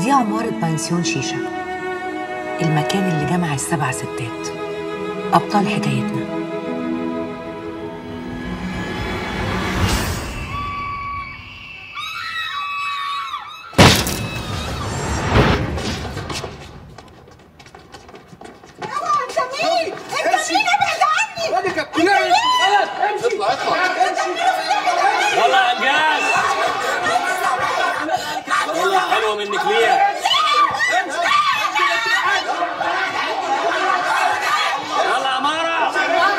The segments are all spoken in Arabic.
دي عمارة بنسيون شيشة، المكان اللي جمع ال7 ستات أبطال حكايتنا. يلا يا انجاز، يلا حلوه منك ليه؟ يلا يا مارا،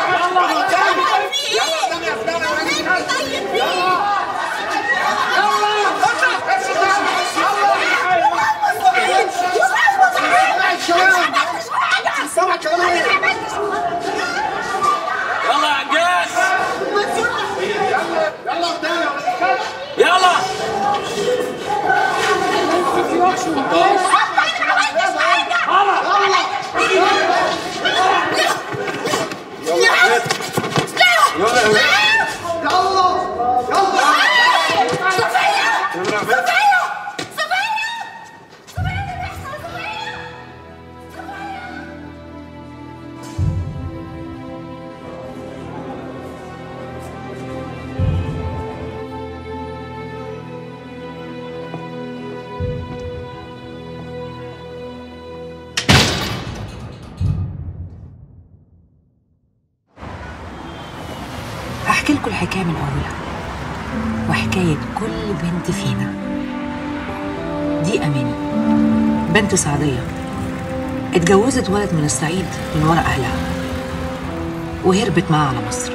هحكي لكم الحكاية من أولها، وحكاية كل بنت فينا. دي أماني بنت سعدية، اتجوزت ولد من الصعيد من ورا أهلها وهربت معاه على مصر.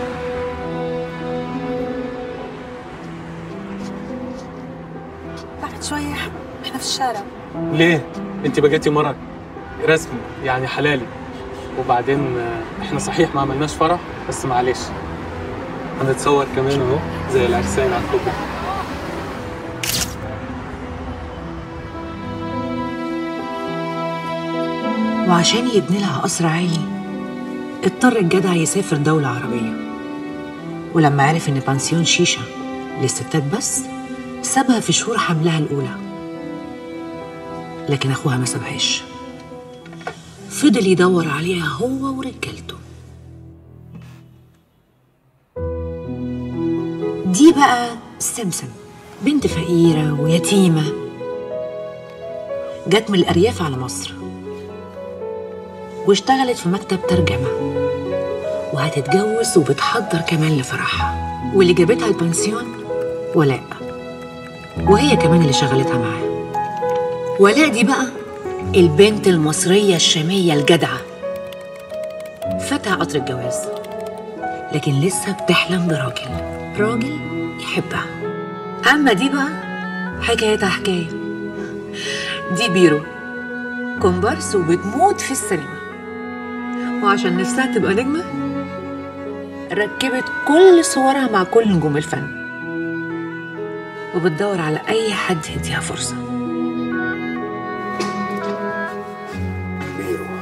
بعد شوية احنا في الشارع. ليه؟ انت بقيتي مرة رسمي يعني حلالي، وبعدين احنا صحيح ما عملناش فرح بس معلش هنتصور كمان اهو زي العرسان على الكوبري. وعشان يبني لها قصر عالي اضطر الجدع يسافر دولة عربية، ولما عرف إن بنسيون شيشة للستات بس سابها في شهور حملها الأولى. لكن أخوها ما سابهاش، فضل يدور عليها هو ورجالته. دي بقى سمسم، بنت فقيرة ويتيمة، جت من الأرياف على مصر واشتغلت في مكتب ترجمة، وهتتجوز وبتحضر كمان لفرحها. واللي جابتها البنسيون ولاء، وهي كمان اللي شغلتها معاها. ولاء دي بقى البنت المصرية الشامية الجدعة، فاتها قطر الجواز لكن لسه بتحلم راجل يحبها. أما دي بقى حكايتها حكاية. دي بيرو كومبارس وبتموت في السينما، وعشان نفسها تبقى نجمة ركبت كل صورها مع كل نجوم الفن، وبتدور على أي حد يديها فرصة. بيرو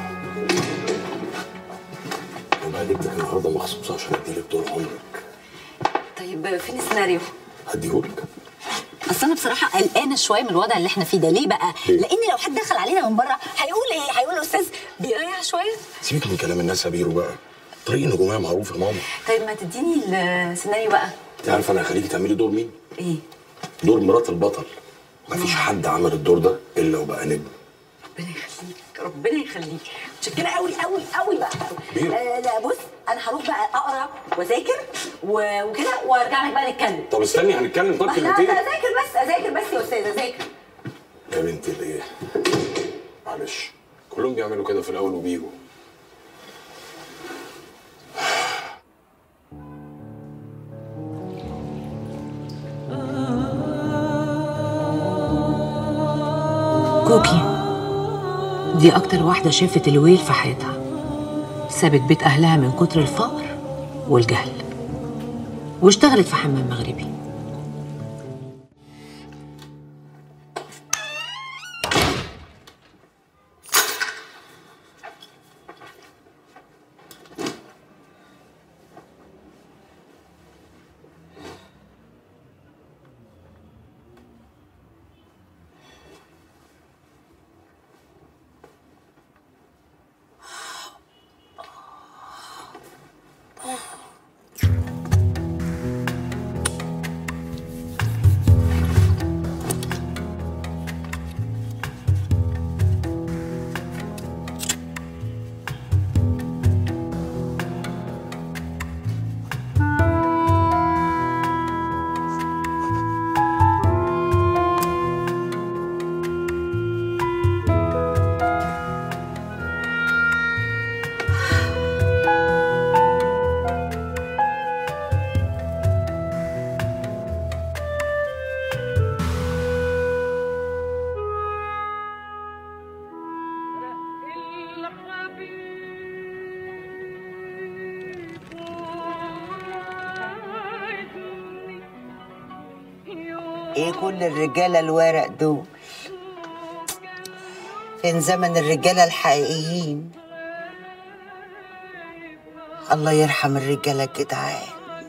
أنا جبتك النهارده مخصوص عشان أديلك طول عمرك. طيب فين السيناريو؟ هديهولك. اصل انا بصراحه قلقانه شويه من الوضع اللي احنا فيه ده. ليه بقى؟ لان لو حد دخل علينا من بره هيقول ايه؟ هيقول الاستاذ بيريح شويه. سيبك من كلام الناس يا بيرو بقى، طريق النجوميه معروف يا ماما. طيب ما تديني السيناريو بقى. انت عارفه انا هخليكي تعملي دور مين؟ ايه؟ دور مرات البطل. مفيش حد عمل الدور ده الا وبقى نجم. ربنا يخليك ربنا يخليك، متشكره قوي قوي قوي بقى. لا بص انا هروح بقى اقرا واذاكر وكده وارجع لك بقى نتكلم. طب استني هنتكلم. طب كلمتين. اذاكر بس يا استاذ اذاكر. يا بنتي الايه؟ معلش كلهم بيعملوا كده في الاول وبيجوا. كوكي دي أكتر واحدة شافت الويل في حياتها، سابت بيت أهلها من كتر الفقر والجهل واشتغلت في حمام مغربي. ايه كل الرجاله الورق دول؟ فين زمن الرجاله الحقيقيين؟ الله يرحم الرجاله الجدعان.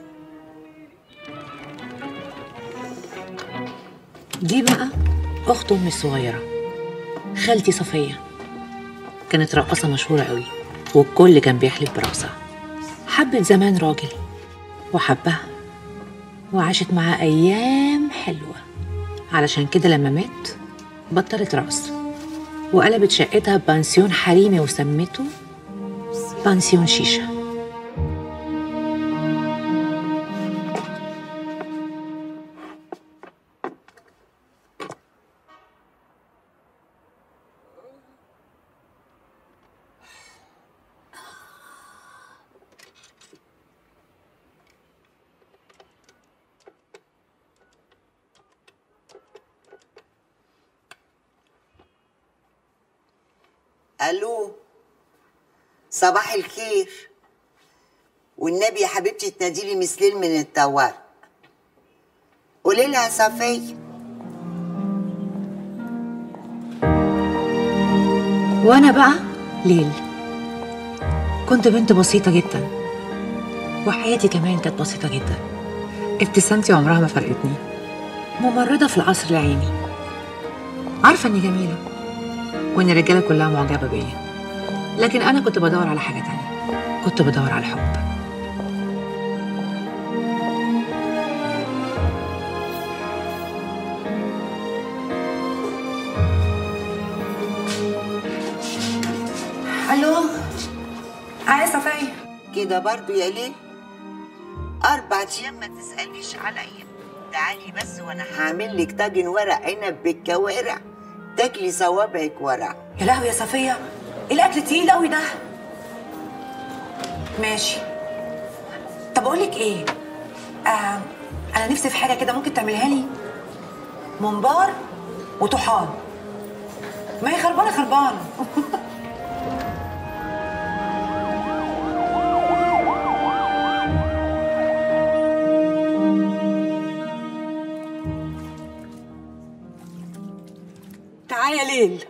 دي بقى اخت امي الصغيره، خالتي صفيه، كانت رقاصه مشهوره قوي والكل كان بيحلف براسها. حبت زمان راجل وحبها وعاشت معاه ايام حلوه، علشان كده لما مات بطلت رقص وقلبت شقتها بانسيون حريمي وسمته بانسيون شيشه. الو، صباح الخير. والنبي يا حبيبتي تناديلي مسلين من الطوارئ. قولي لها صفيه. وانا بقى ليل، كنت بنت بسيطه جدا وحياتي كمان كانت بسيطه جدا. ابتسامتي عمرها ما فرقتني، ممرضه في القصر العيني، عارفه اني جميله وان الرجاله كلها معجبه بيا، لكن انا كنت بدور على حاجه تانية، كنت بدور على الحب. الو، يا صفيه. كده برضو يا ليه؟ 4 ايام ما تساليش عليا. تعالي بس وانا هعمل لك طاجن ورق عنب بالكوارع تاكلي صوابعك ورق. يا لهوي يا صفيه، ايه الاكل تقيل قوي ده؟ ماشي. طب اقول لك ايه، انا نفسي في حاجه كده، ممكن تعملها لي؟ ممبار وطحال. ما هي خربانه خربانه. تعالى يا ليل.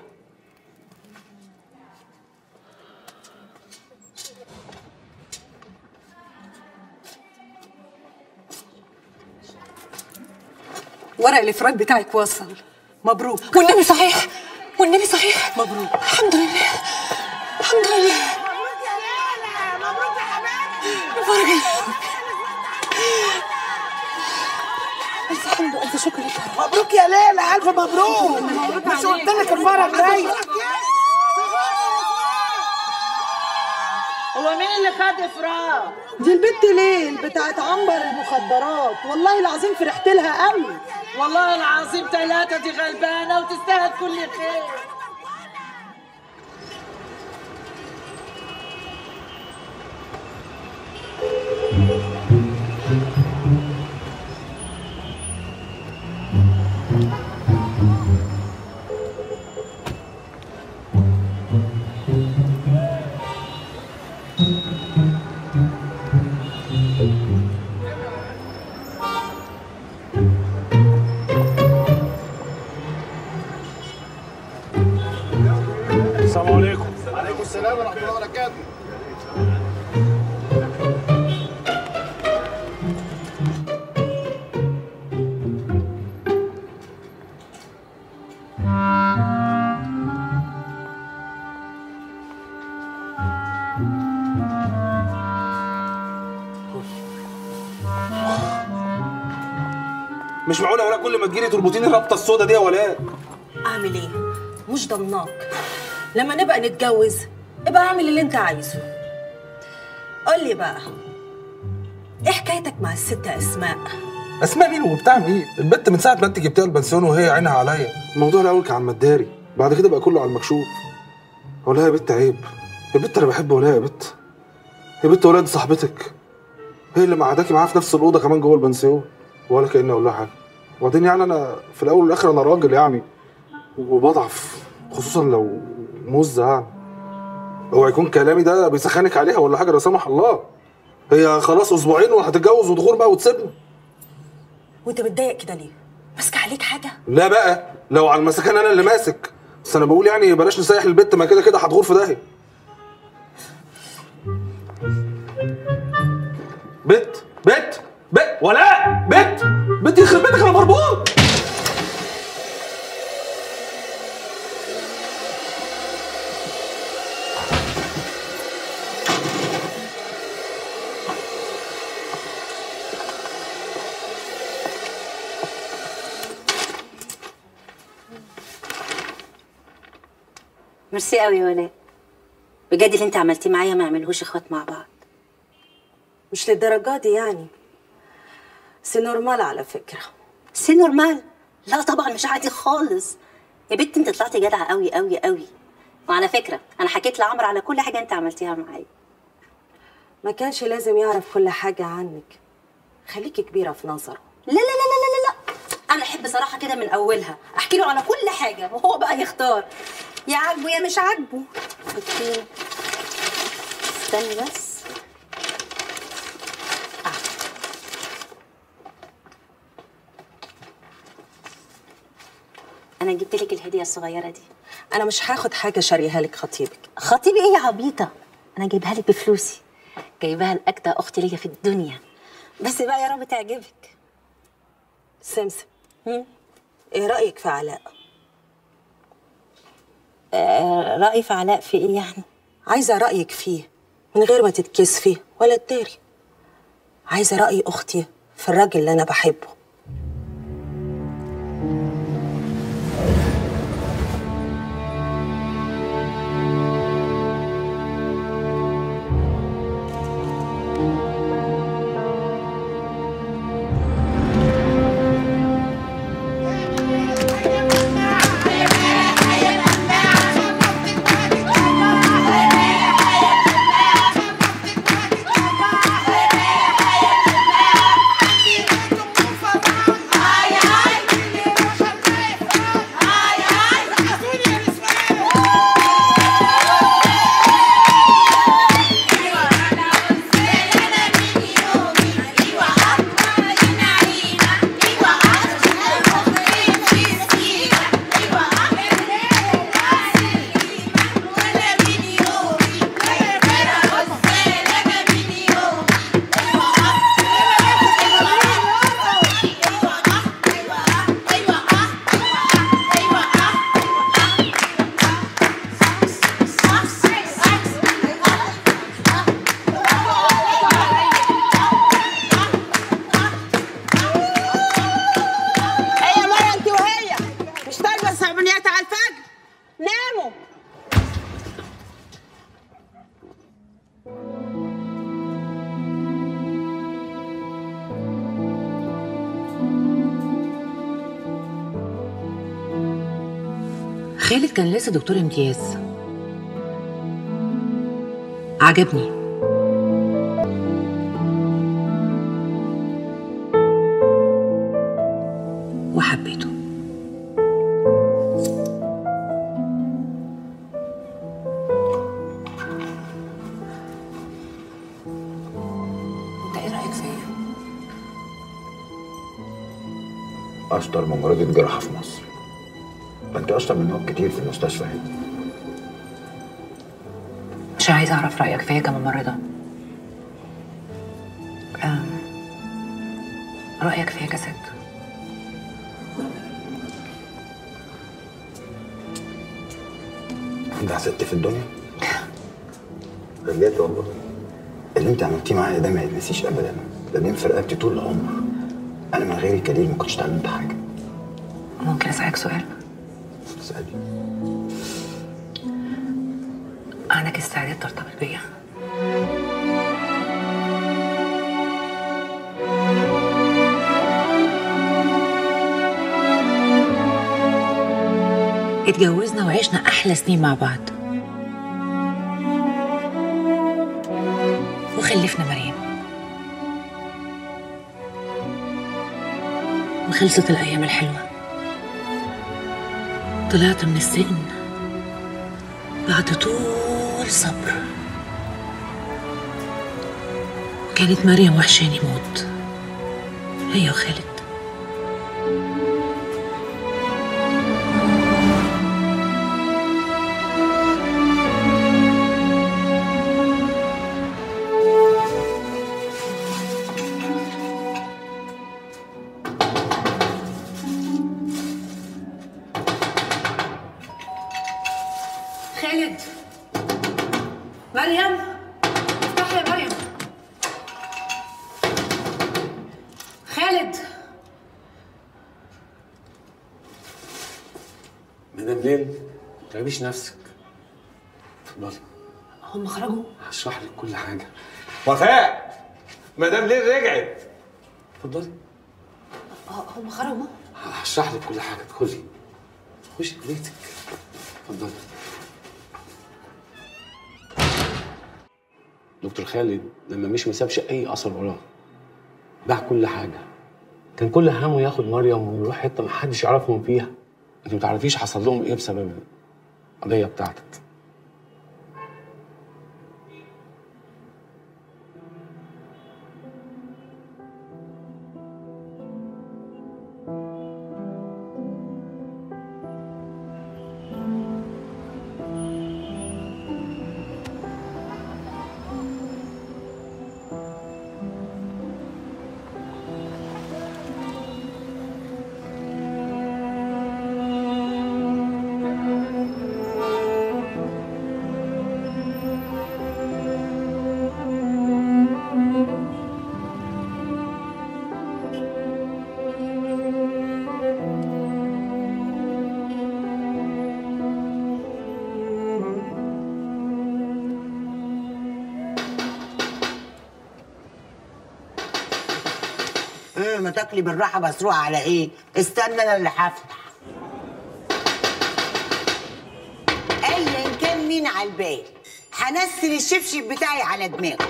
ورق الافراج بتاعك وصل، مبروك. والنبي صحيح، والنبي صحيح، مبروك. الحمد لله، الحمد لله. مبروك يا ليلى، مبروك يا حبيبتي. مبروك يا ألف حمد وألف شكر لك. مبروك يا ليلى، ألف مبروك. مش قلت لك المرة الجاية؟ هو مين اللي خد افراج؟ دي البت ليل بتاعت عنبر المخدرات، والله العظيم فرحت لها قوي. والله العظيم 3 دي غلبانه وتستاهل كل خير. السلام عليكم. وعليكم السلام ورحمة الله وبركاته. مش معقولة ولا كل ما تجيلي تربطيني الربطة السودا دي يا ولاء. اعمل ايه؟ مش ضمناك. لما نبقى نتجوز ابقى اعمل اللي انت عايزه. قول لي بقى، ايه حكايتك مع الست اسماء؟ اسماء مين وبتاع مين؟ البت من ساعة ما انت جبتيها البنسيون وهي عينها عليا. الموضوع الاول كان على المداري، بعد كده بقى كله على المكشوف. ولا يا بت عيب، يا بت انا بحب ولا يا بت. يا بت ولا دي صاحبتك، هي اللي معداكي معاها في نفس الاوضه كمان جوه البنسيون، ولا كاني اقول لها حاجه. وبعدين يعني انا في الاول والاخر انا راجل يعني، وبضعف خصوصا لو مزه يعني. اوعى يكون كلامي ده بيسخنك عليها ولا حاجه لا سمح الله. هي خلاص اسبوعين وهتتجوز ودخول بقى وتسيبني. وانت متضايق كده ليه؟ ماسكه عليك حاجه؟ لا بقى، لو على المسكان انا اللي ماسك، بس انا بقول يعني بلاش نسيح البت، ما كده كده هتغور في داهيه. بت ولا بت يخرب بيتك انا مربوط. ميرسي قوي يا ولاء، بجد اللي انت عملتيه معايا ما يعملوش اخوات مع بعض. مش للدرجه دي يعني، سي نورمال على فكره. سي نورمال؟ لا طبعا مش عادي خالص يا بنت، انت طلعتي جدعه قوي قوي قوي. وعلى فكره انا حكيت لعمرو على كل حاجه انت عملتيها معايا. ما كانش لازم يعرف كل حاجه عنك، خليكي كبيره في نظره. لا لا لا لا لا لا، انا احب صراحه كده من اولها، احكي له على كل حاجه وهو بقى يختار، يا عاجبه يا مش عاجبه. اوكي استني بس. انا جبت لك الهديه الصغيره دي. انا مش هاخد حاجه شاريها لك خطيبك. خطيبي ايه يا عبيطه؟ انا جايبها لك بفلوسي، جايباها لاجدع اختي ليا في الدنيا، بس بقى يا رب تعجبك. سمسم، ايه رايك في علاء؟ رايي في علاء في ايه يعني؟ عايزه رايك فيه من غير ما تتكسفي ولا تداري. عايزه راي اختي في الراجل اللي انا بحبه. خالد كان لسه دكتور امتياز، عجبني وحبيته. انت ايه رايك فيا؟ اشطر ممرضة جراحة في مصر. انت اشطر منهم كتير في المستشفى هنا. مش عايزه اعرف رايك فيا كممرضه، رايك فيا كست. عندها ست في الدنيا؟ بجد والله اللي انت عملتيه معايا ده ما يتنسيش ابدا، ده بينفع رقبتي طول العمر. انا من غيرك كليل ما كنتش اتعلمت حاجه. ممكن اسالك سؤال؟ اسالي. عندك استعداد ترتبط بيا؟ اتجوزنا وعشنا احلى سنين مع بعض، وخلفنا مريم، وخلصت الايام الحلوه. طلعت من السجن بعد طول صبر، كانت مريم وحشاني موت، هي وخالد. خالد، مريم، افتحي يا مريم. خالد. مدام ليل ما تتعبيش نفسك. اتفضلي. هم خرجوا؟ هشرح لك كل حاجه. وفاء، مدام ليل رجعت. اتفضلي. هم خرجوا؟ هشرح لك كل حاجه. ادخلي خشي بيتك. اتفضلي. دكتور خالد لما مشي ما سابش اي اثر وراه، باع كل حاجه، كان كل همه ياخد مريم ويروح حته محدش يعرفهم فيها. انت ما تعرفيش حصل لهم ايه بسبب القضيه بتاعتك. ما تاكلي بالراحه مسروقه على ايه؟ استنى انا اللي هفتح. ايا كان مين على البال هنزل الشبشب بتاعي على دماغه.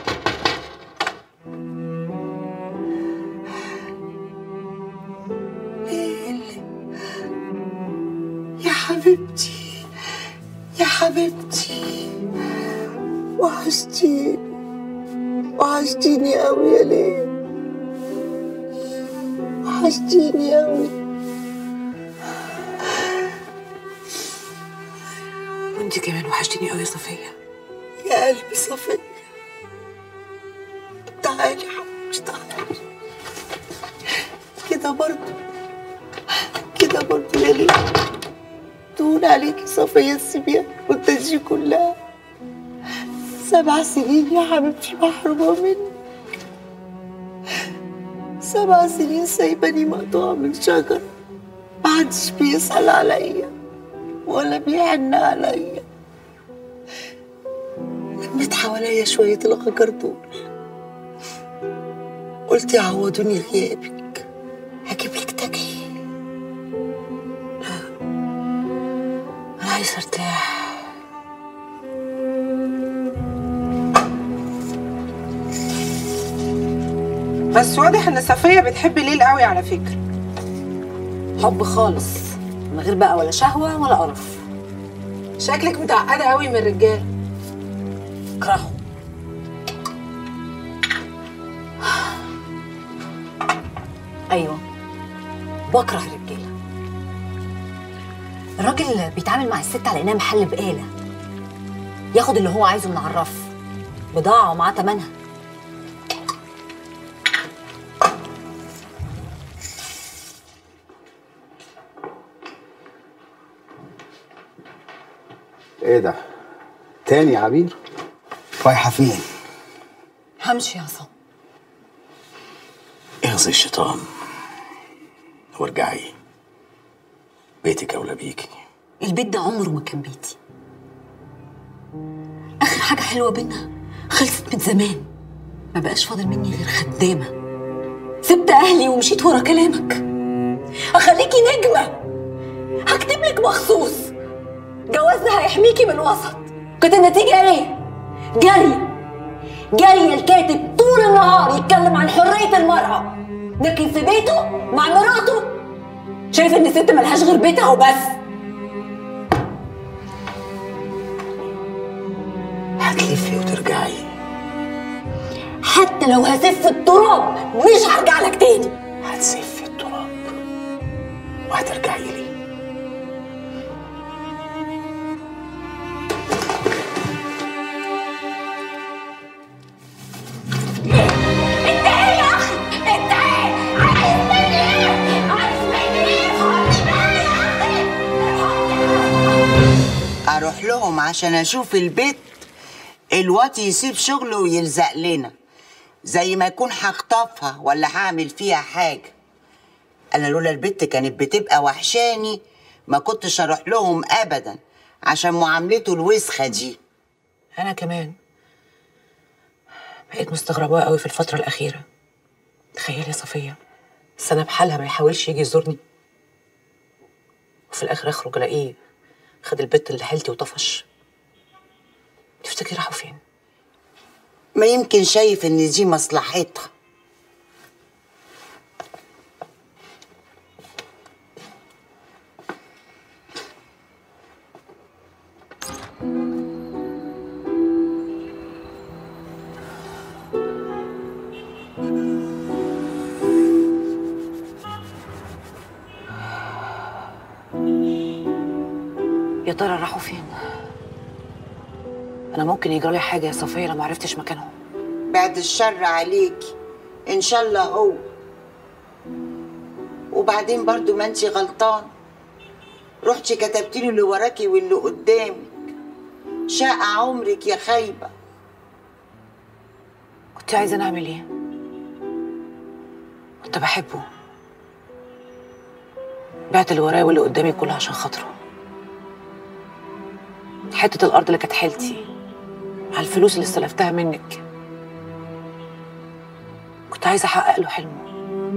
يا حبيبتي يا حبيبتي، وحشتيني وحشتيني قوي يا ليل، وحشتيني قوي. وانتي كمان وحشتيني قوي يا صفية. يا قلبي صفية، تعالي حبيبتي تعالي. كده برضه يا ليل تهون عليكي صفية السبيان والتجي كلها. 7 سنين يا حبيبتي محرومة مني، 7 سنين سايباني مقطوعة من شجرة، محدش بيسأل عليا ولا بيحن عليا. لميت حواليا شوية الغجر دول، قلت يعوضوني غيابك هجيبلك تاكلي. لا، أنا عايزة أرتاح. بس واضح ان صفية بتحب ليل قوي على فكرة. حب خالص، من غير بقى ولا شهوة ولا قرف. شكلك متعقدة قوي من الرجالة. اكرهه. ايوه، بكره الرجالة. الراجل بيتعامل مع الست على انها محل بقالة، ياخد اللي هو عايزه من على الرف، بضاعة ومعاه تمنها. ايه ده؟ تاني يا عبير؟ رايحة فين؟ همشي يا عصام. اغزي الشيطان وارجعي، بيتك اولى بيكي. البيت ده عمره ما كان بيتي. اخر حاجة حلوة بينا خلصت من زمان، ما بقاش فاضل مني غير خدامة. سبت اهلي ومشيت ورا كلامك. اخليكي نجمة، هكتب لك مخصوص جوازنا هيحميكي من الوسط. كانت النتيجة ايه؟ جري الكاتب طول النهار يتكلم عن حرية المرأة، لكن في بيته مع مراته شايف ان الست ملهاش غير بيتها وبس. هتلفي وترجعي، حتى لو هسف التراب مش هرجع لك تاني. هتسفي التراب وهترجعي لي. اروح لهم عشان اشوف البيت الواد يسيب شغله ويلزق لنا، زي ما يكون هخطفها ولا هعمل فيها حاجه. انا لولا البت كانت بتبقى وحشاني ما كنتش اروح لهم ابدا عشان معاملته الوسخه دي. انا كمان بقيت مستغربة قوي في الفترة الأخيرة. تخيلي يا صفية، سنة بحالها ما يحاولش يجي يزورني، وفي الآخر أخرج ألاقيه خد البت اللي حيلتي وطفش. تفتكري راحوا فين؟ ما يمكن شايف ان دي مصلحتها. يا ترى راحوا فين؟ أنا ممكن يجرالي حاجة يا صفية لو معرفتش مكانهم. بعد الشر عليكي، ان شاء الله هو. وبعدين برضو ما انتي غلطان، رحتي كتبتي له اللي وراكي واللي قدامك. شاء عمرك يا خايبه. كنت عايزة نعمل إيه؟ كنت بحبه، بعت اللي ورايا واللي قدامي كله عشان خاطره. حتة الأرض اللي كانت حيلتي على الفلوس اللي استلفتها منك، كنت عايزة أحقق له حلمه،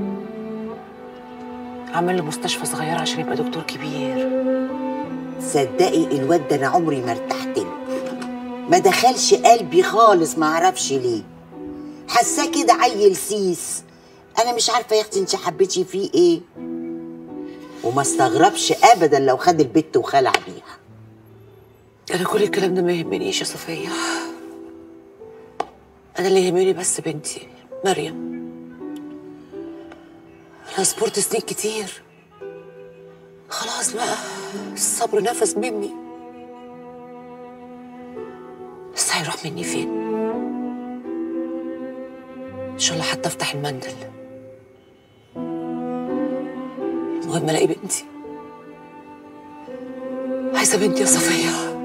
أعمل له مستشفى صغيرة عشان يبقى دكتور كبير. صدقي الواد ده انا عمري ما ارتحت له، ما دخلش قلبي خالص، ما اعرفش ليه. حاساه كده عيل سيس. انا مش عارفه يا اختي انت حبيتي فيه ايه، وما استغربش ابدا لو خد البت وخلع بيها. أنا كل الكلام ده ما يهمنيش يا صفية. أنا اللي يهمني بس بنتي مريم. أنا صبرت سنين كتير، خلاص بقى الصبر نفس مني. بس هيروح مني فين؟ إن شاء الله حتى أفتح المندل، المهم ألاقي بنتي. عايزة بنتي يا صفية،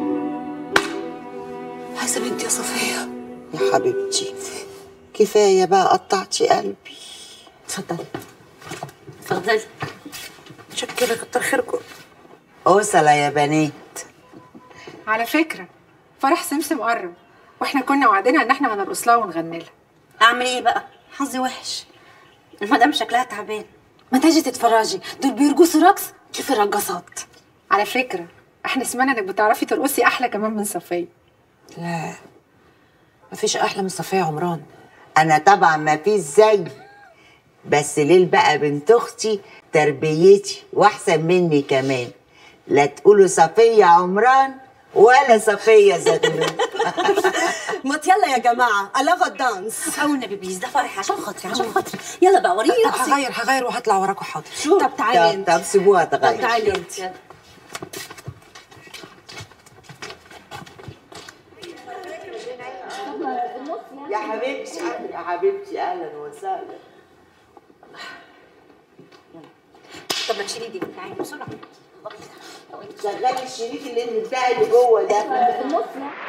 عايزة بنتي يا صفية. يا حبيبتي كفايه بقى، قطعتي قلبي. اتفضلي اتفضلي. شكرا، كتر خيركم. اوصله يا بنات. على فكرة فرح سمسم قرب، واحنا كنا وعدنا ان احنا هنرقص لها ونغني لها. اعمل ايه بقى؟ حظي وحش، المدام شكلها تعبان. ما تجي تتفرجي، دول بيرقصوا رقص. شوفي الرقصات. على فكرة احنا سمعنا انك بتعرفي ترقصي احلى كمان من صفية. لا، مفيش احلى من صفية عمران. انا طبعا ما فيش زي، بس ليل بقى بنت اختي تربيتي واحسن مني كمان. لا تقولوا صفية عمران ولا صفية زغلول. ما يلا يا جماعه الاغا الدانس. او النبي بليز، ده فرح عشان خاطري عشان خاطري. يلا بقى وريني رقصي. هغير وهطلع وراكوا. حاضر. طب تعالي انت. طب سيبوها تغير. طب تعالي انت. يا حبيبتي يا حبيبتي اهلا وسهلا. طب ما تشيلي دي، تعالي بسرعه. شغلي الشريك اللي بتاعي اللي جوه ده.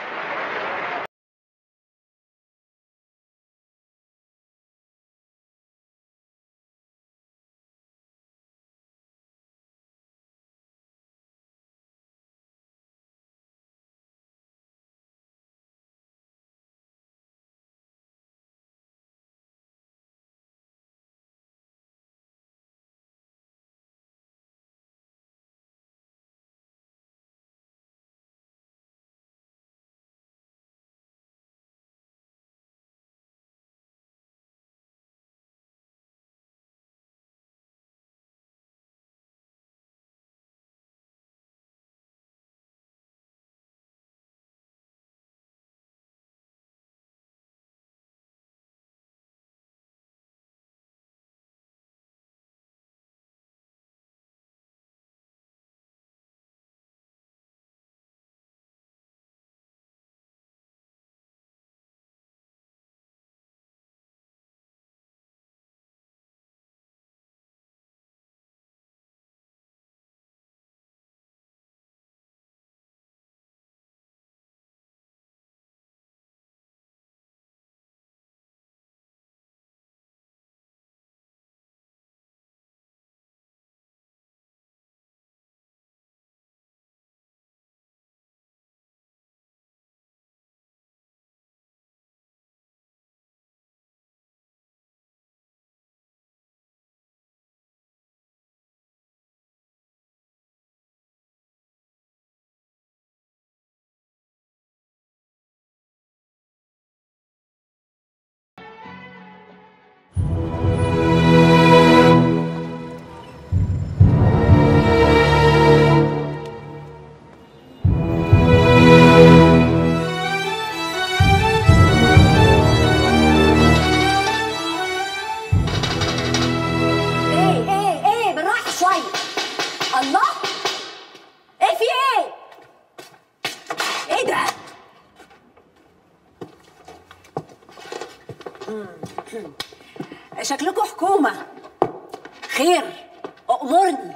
شكلكم حكومة. خير، أأمرني.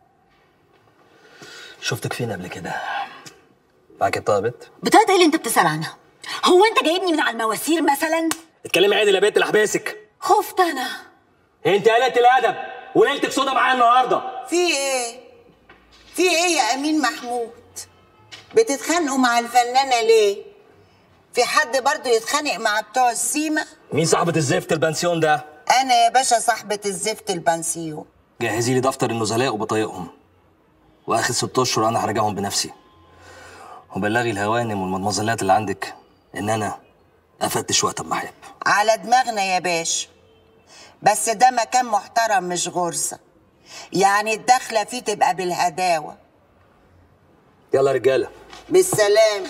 شفتك فين قبل كده؟ معاكي بطاقة بت؟ بطاقة ايه اللي انت بتسأل عنها؟ هو انت جايبني من على المواسير مثلا؟ اتكلمي عادل يا بنت اللي احبسك. خفت انا. انت قلة الادب وليلتك سودا معايا النهارده. في ايه؟ في ايه يا امين محمود؟ بتتخانقوا مع الفنانه ليه؟ في حد برضه يتخانق مع بتوع السيما؟ مين صاحبة الزفت البنسيون ده؟ انا يا باشا صاحبة الزفت البنسيون. جهزي لي دفتر النزلاء وبطايقهم، واخر 6 اشهر انا هراجعهم بنفسي. وبلغي الهوانم والمدمزلات اللي عندك ان انا افتش وقت ما احب. على دماغنا يا باشا، بس ده مكان محترم مش غرزة، يعني الدخلة فيه تبقى بالهداوة. يلا رجالة بالسلام.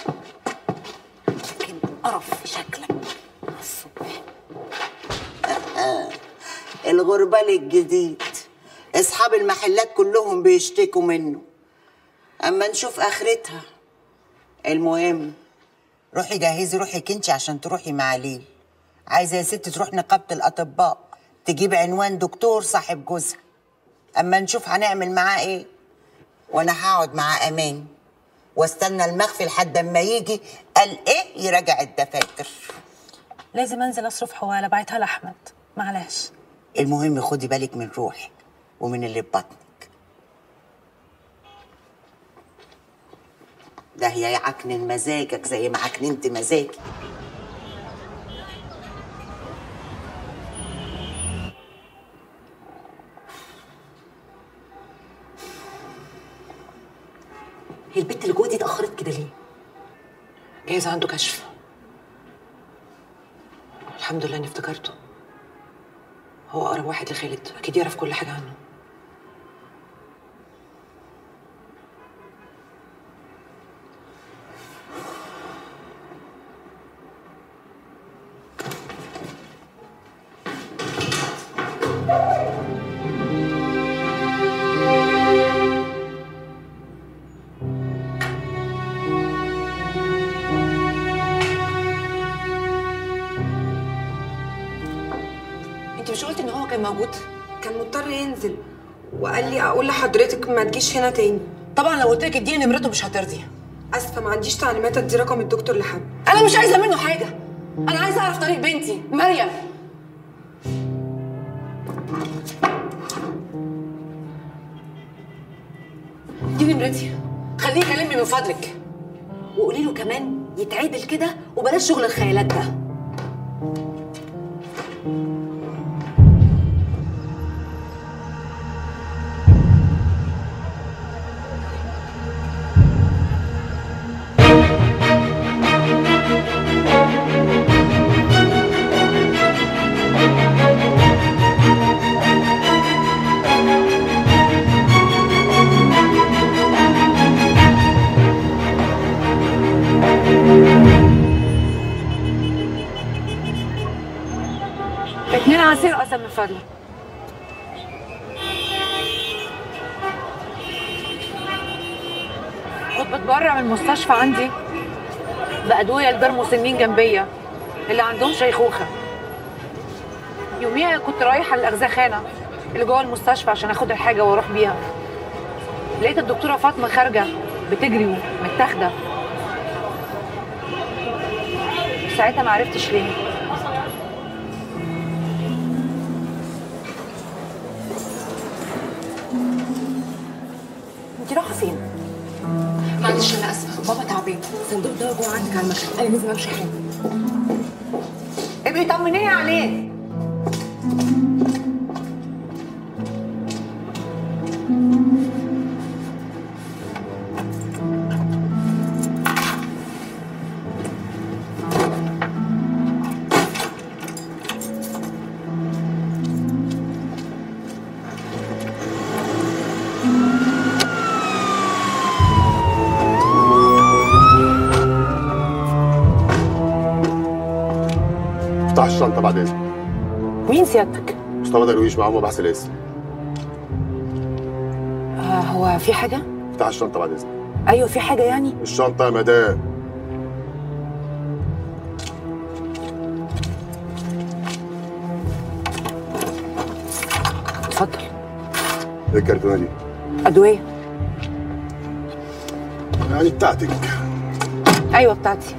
قرف في شكلك الصبح. الغربال الجديد، اصحاب المحلات كلهم بيشتكوا منه، اما نشوف اخرتها. المهم روحي جهزي روحك انت عشان تروحي مع ليل. عايزه يا ست تروح نقابه الاطباء تجيب عنوان دكتور صاحب جوزها، اما نشوف هنعمل معاه ايه. وانا هقعد مع امان واستنى المخفي لحد اما يجي قال ايه يراجع الدفاتر. لازم انزل اصرف حواله بعتها لاحمد، معلش. المهم خدي بالك من روحك ومن اللي في بطنك. ده هي يعكنن مزاجك زي ما عكننت مزاجي. هي البت اللي جوه دي اتأخرت كده ليه؟ جايز عنده كشف. الحمد لله اني افتكرته. هو أقرب واحد لخالد، أكيد يعرف كل حاجة عنه. انت مش قلت ان هو كان موجود؟ كان مضطر ينزل وقال لي اقول لحضرتك ما تجيش هنا تاني. طبعا لو قلت لك اديني نمرته مش هترضي. اسفه ما عنديش تعليمات ادي رقم الدكتور لحد. انا مش عايزه منه حاجه، انا عايزه اعرف طريق بنتي مريم. دي نمرتي، خليه يكلمني من فضلك، وقولي له كمان يتعدل كده وبلاش شغل الخيالات ده. اتنين عصير قسم من فضلك. كنت بتبرع من المستشفى عندي بأدوية لدار مسنين جنبية اللي عندهم شيخوخة. يوميها كنت رايحة للأغذاخانة اللي جوه المستشفى عشان اخد الحاجة واروح بيها. لقيت الدكتورة فاطمة خارجة بتجري ومتاخدة. ساعتها ما عرفتش ليه. انت رايحه فين؟ معلش انا اسفه، بابا تعبان. صندوق ده جوه عندك على المكتب، انا لازم امشي حالا. ابقي طمنيني عليه. افتح الشنطة بعد إذنك. مين سيادتك؟ مصطفى درويش معاهم مباحث الاسم. هو في حاجة؟ افتح الشنطة بعد إذنك. أيوه في حاجة يعني؟ الشنطة يا مدام. ايه الكرتونه دي؟ ادويه. يعني بتاعتك؟ ايوه بتاعتي.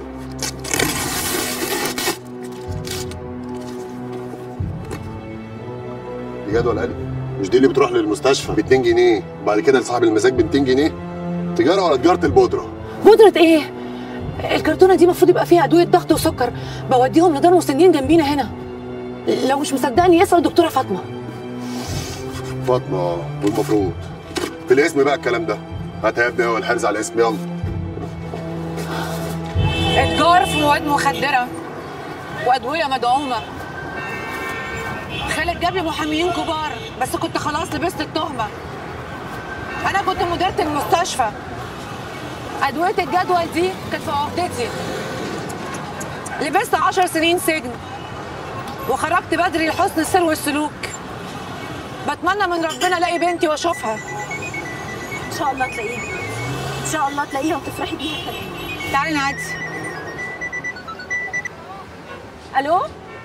دي جدول قلب، مش دي اللي بتروح للمستشفى ب 2 جنيه وبعد كده لصاحب المزاج ب 200 جنيه؟ تجاره ولا تجاره البودره؟ بودره ايه؟ الكرتونه دي المفروض يبقى فيها ادويه ضغط وسكر، بوديهم لدار مسنين جنبينا هنا. لو مش مصدقني يسال الدكتوره فاطمه. فاطمه والمفروض في الاسم بقى الكلام ده. هات يا ابني هو الحرز على الاسم يلا. اتجار في مواد مخدره وادويه مدعومه. خالد جاب لي محاميين كبار بس كنت خلاص لبست التهمه. انا كنت مديره المستشفى. ادويه الجدول دي كانت في عقدتي. لبست 10 سنين سجن وخرجت بدري لحسن السير والسلوك. بتمنى من ربنا الاقي بنتي واشوفها. ان شاء الله تلاقيها، ان شاء الله تلاقيها وتفرحي بيها كمان. تعالي نعدي. الو؟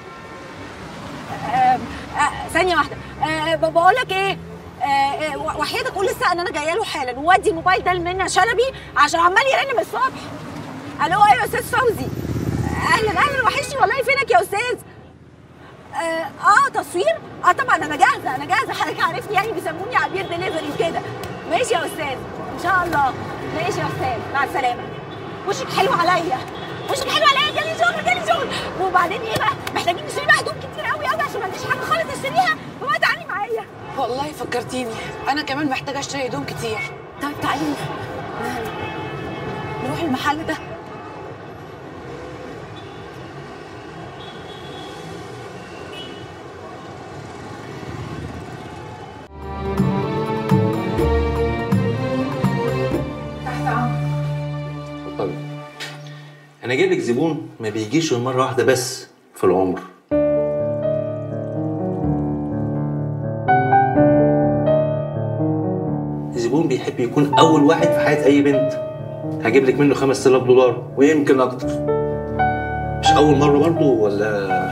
ثانية واحدة. بقول لك ايه؟ وحياتك قول لسه ان انا جايه له حالا، وودي الموبايل ده لمنى شلبي عشان عمال يرن من الصبح. الو ايوه يا استاذ فوزي. اهلا اهلا وحشني والله. فينك يا استاذ؟ تصوير؟ طبعا انا جاهزه انا جاهزه. حضرتك عارفني يعني بيسموني عبير دليفري كده. ماشي يا استاذ ان شاء الله. ماشي يا استاذ مع السلامه. وشك حلو عليا، وشك حلو عليا. جالي شغل جالي شغل. وبعدين ايه بقى؟ محتاجين نشتري بقى هدوم كتير قوي قوي عشان ما عنديش حاجه خالص اشتريها. فبقى تعالي معايا. والله فكرتيني، انا كمان محتاجه اشتري هدوم كتير. طيب تعالي نروح المحل ده. انا جايب لك زبون ما بيجيش غير مره واحده بس في العمر. زبون بيحب يكون اول واحد في حياه اي بنت. هجيب لك منه $5000 ويمكن اكتر. مش اول مره برضه ولا؟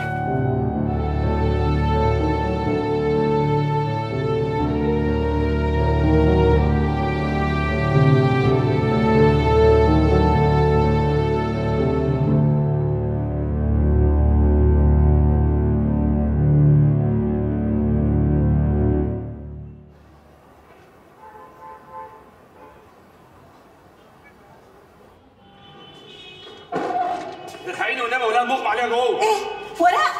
الحقيني والنبي ولا المغمى عليها جوه. ايه؟ ولاء؟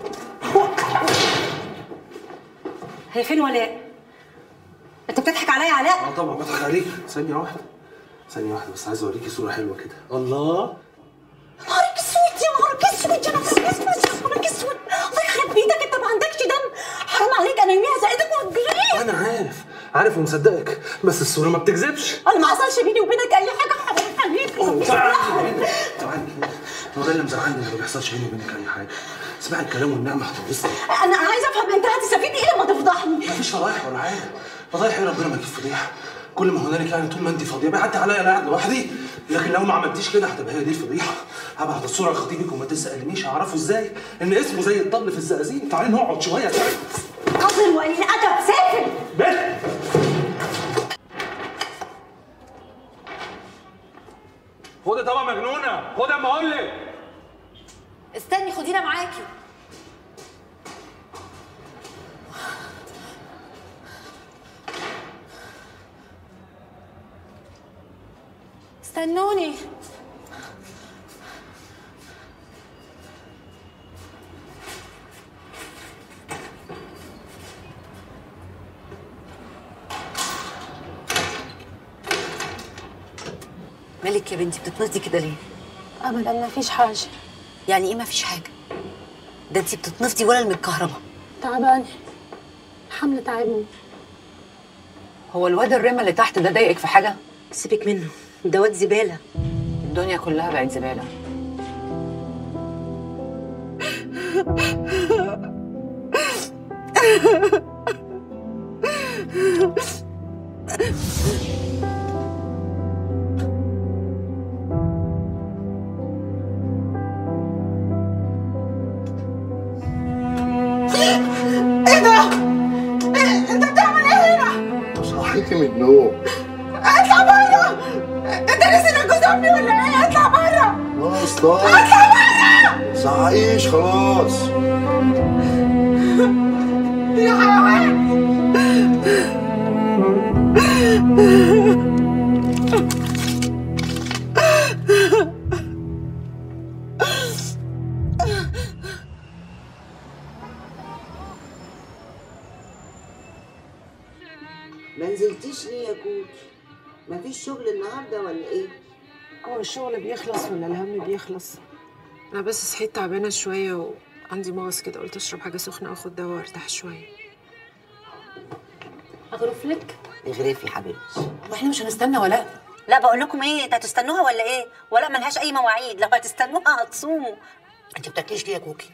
هي فين ولاء؟ انت بتضحك عليا يا علاء؟ طبعا بضحك عليك. ثانية واحدة بس عايز اوريكي صورة حلوة كده. الله نهارك اسود يا نهارك اسود يا نهارك اسود يا نهارك اسود. الله يخرب بيتك انت ما عندكش دم. حرام عليك انا يوميها زقتك وهتجري. انا عارف ومصدقك بس الصورة ما بتكذبش. انا ما حصلش بيني وبينك اي حاجة. حرام عليك. تعالي هو ده اللي مزعلني ان ما بيحصلش بيني وبينك اي حاجة. اسمعي الكلام والنعمة هتنبسطي. انا عايزة افهم انت هتستفيد ايه لما تفضحني؟ مفيش فضايح ولا حاجة. فضايح ايه؟ ربنا ما يجيب فضيحة. كل ما هنالك يعني طول ما انت فاضيه بيعدي عليا انا قاعد لوحدي. لكن لو ما عملتيش كده هتبقى هي دي الفضيحه. هبعت الصوره لخطيبك وما تسالنيش هعرفه ازاي ان اسمه زي الطبل في الزقازيق. تعالي نقعد شويه. قصر وقليل ادب سافل. بنت خدي طبعا مجنونه. خدي اما اقول لك. استني خدينا معاكي. استنوني. مالك يا بنتي بتتنطي كده ليه؟ ابدا ما فيش حاجه. يعني ايه ما فيش حاجه؟ ده انتي بتتنفضي ولا المتكهربه؟ تعبانه. حمل تعبني. هو الواد الرمى اللي تحت ده ضايقك في حاجه؟ سيبك منه، ده واد زباله. الدنيا كلها بقت زباله. ايه ده؟ انت بتعمل ايه هنا؟ ستوب. صحيش خلاص. يا حيوان. ما نزلتيش ليه يا كوكي؟ مفيش شغل النهارده ولا ايه؟ هو الشغل بيخلص ولا الهم بيخلص؟ انا بس صحيت تعبانه شويه وعندي مغص كده، قلت اشرب حاجه سخنه واخد دواء وارتاح شويه. اغرف لك؟ اغرفي يا حبيبتي. واحنا مش هنستنى ولاء؟ لا بقول لكم ايه، انتوا هتستنوها ولا ايه؟ ولا ملهاش اي مواعيد، لو هتستنوها هتصوموا. انت بتاكليش ليه يا كوكي؟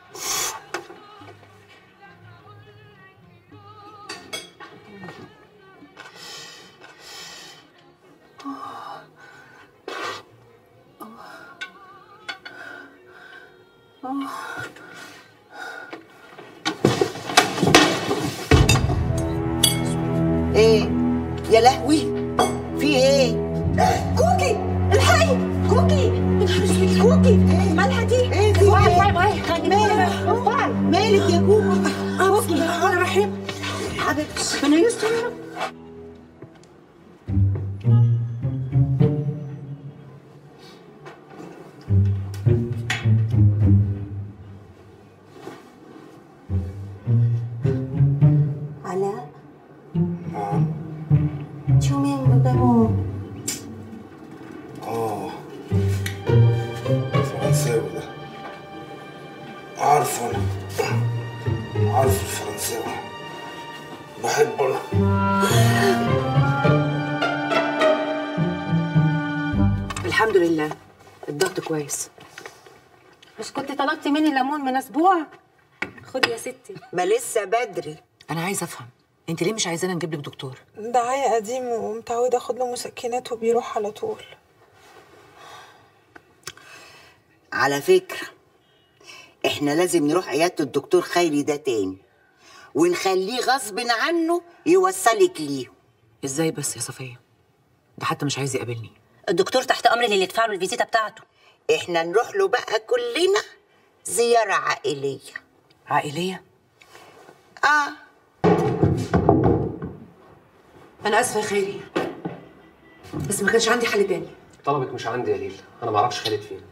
ايه يا لهوي، في ايه؟ كوكي الحقي كوكي، يا نهار اسود كوكي، مالها دي؟ ايه في واي مالك يا كوكي؟ كوكي انا رحيم حبيبتي انا يستر. علاء شو مين بدمو؟ فرنساوي ده عارفه، انا عارف الفرنساوي بحبه انا. الحمد لله الضغط كويس. مش كنت طلبتي مني ليمون من اسبوع؟ خدي يا ستي. ما لسه بدري. انا عايزه افهم انت ليه مش عايزانا نجيب لك دكتور؟ ده عيا قديم ومتعوده اخد له مسكنات وبيروح على طول. على فكرة احنا لازم نروح عيادة الدكتور خيري ده تاني ونخليه غصب عنه يوصلك ليه. ازاي بس يا صفية؟ ده حتى مش عايز يقابلني. الدكتور تحت امر اللي يدفع له الفيزيتا بتاعته. احنا نروح له بقى كلنا زيارة عائلية. عائلية؟ انا اسفة يا خيري بس ما كانش عندي حل تاني. طلبك مش عندي يا ليل، انا ما اعرفش خالد فين.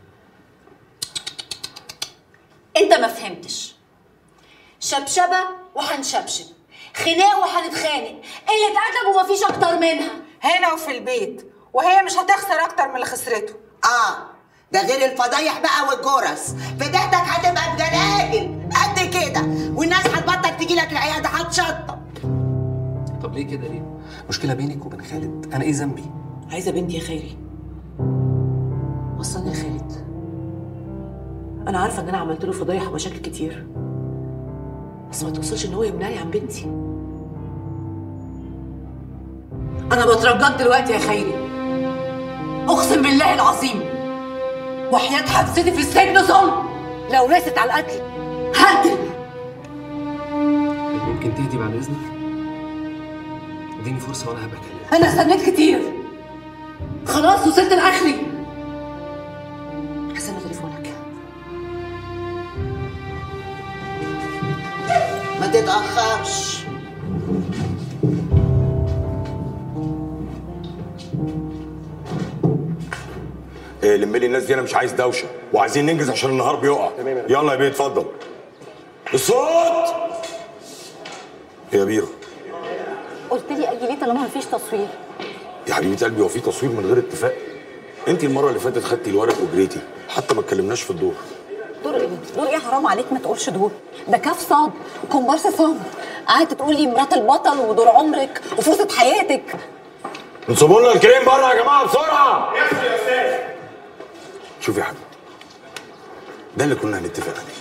انت ما فهمتش. شبشبه وهنشبشب، خناق وهنتخانق، قله ادب ومفيش اكتر منها هنا وفي البيت، وهي مش هتخسر اكتر من اللي خسرته. ده غير الفضايح بقى والجرس. فديتك هتبقى بجلاجل قد كده والناس هتبطل تجي لك العياده هتشطب. طب ليه كده ليه؟ مشكله بينك وبين خالد، انا ايه ذنبي؟ عايزه بنتي يا خيري. وصلني لخالد. انا عارفه ان انا عملت له فضايح ومشاكل كتير بس ما توصلش ان هو يمنعني عن بنتي. انا بترجاك دلوقتي يا خيري، اقسم بالله العظيم وحياة حبستي في السجن ظلم، لو رست على القتل هقتل. ممكن تهدي بعد اذنك؟ اديني فرصه وانا هبقى اكلمك. انا استنيت كتير، خلاص وصلت لاخري. هستنى تليفونك. ما تتأخرش. لملي الناس دي، انا مش عايز دوشه وعايزين ننجز عشان النهار بيقع. يلا يا بيه اتفضل. الصوت يا بيرو. قلت لي اجي ليه طالما مفيش تصوير؟ يا حبيبه قلبي هو في تصوير من غير اتفاق؟ انت المره اللي فاتت خدتي الورق وجريتي، حتى ما اتكلمناش في الدور. دور ايه؟ دور ايه؟ حرام عليك ما تقولش دور، ده كاف صاد كومبارس صاد. قعدت تقولي مرات البطل ودور عمرك وفرصه حياتك. انصبوا لنا الكريم بره يا جماعه بسرعه. يا استاذ. شوفي يا حبيبتي، ده اللي كنا هنتفق عليه.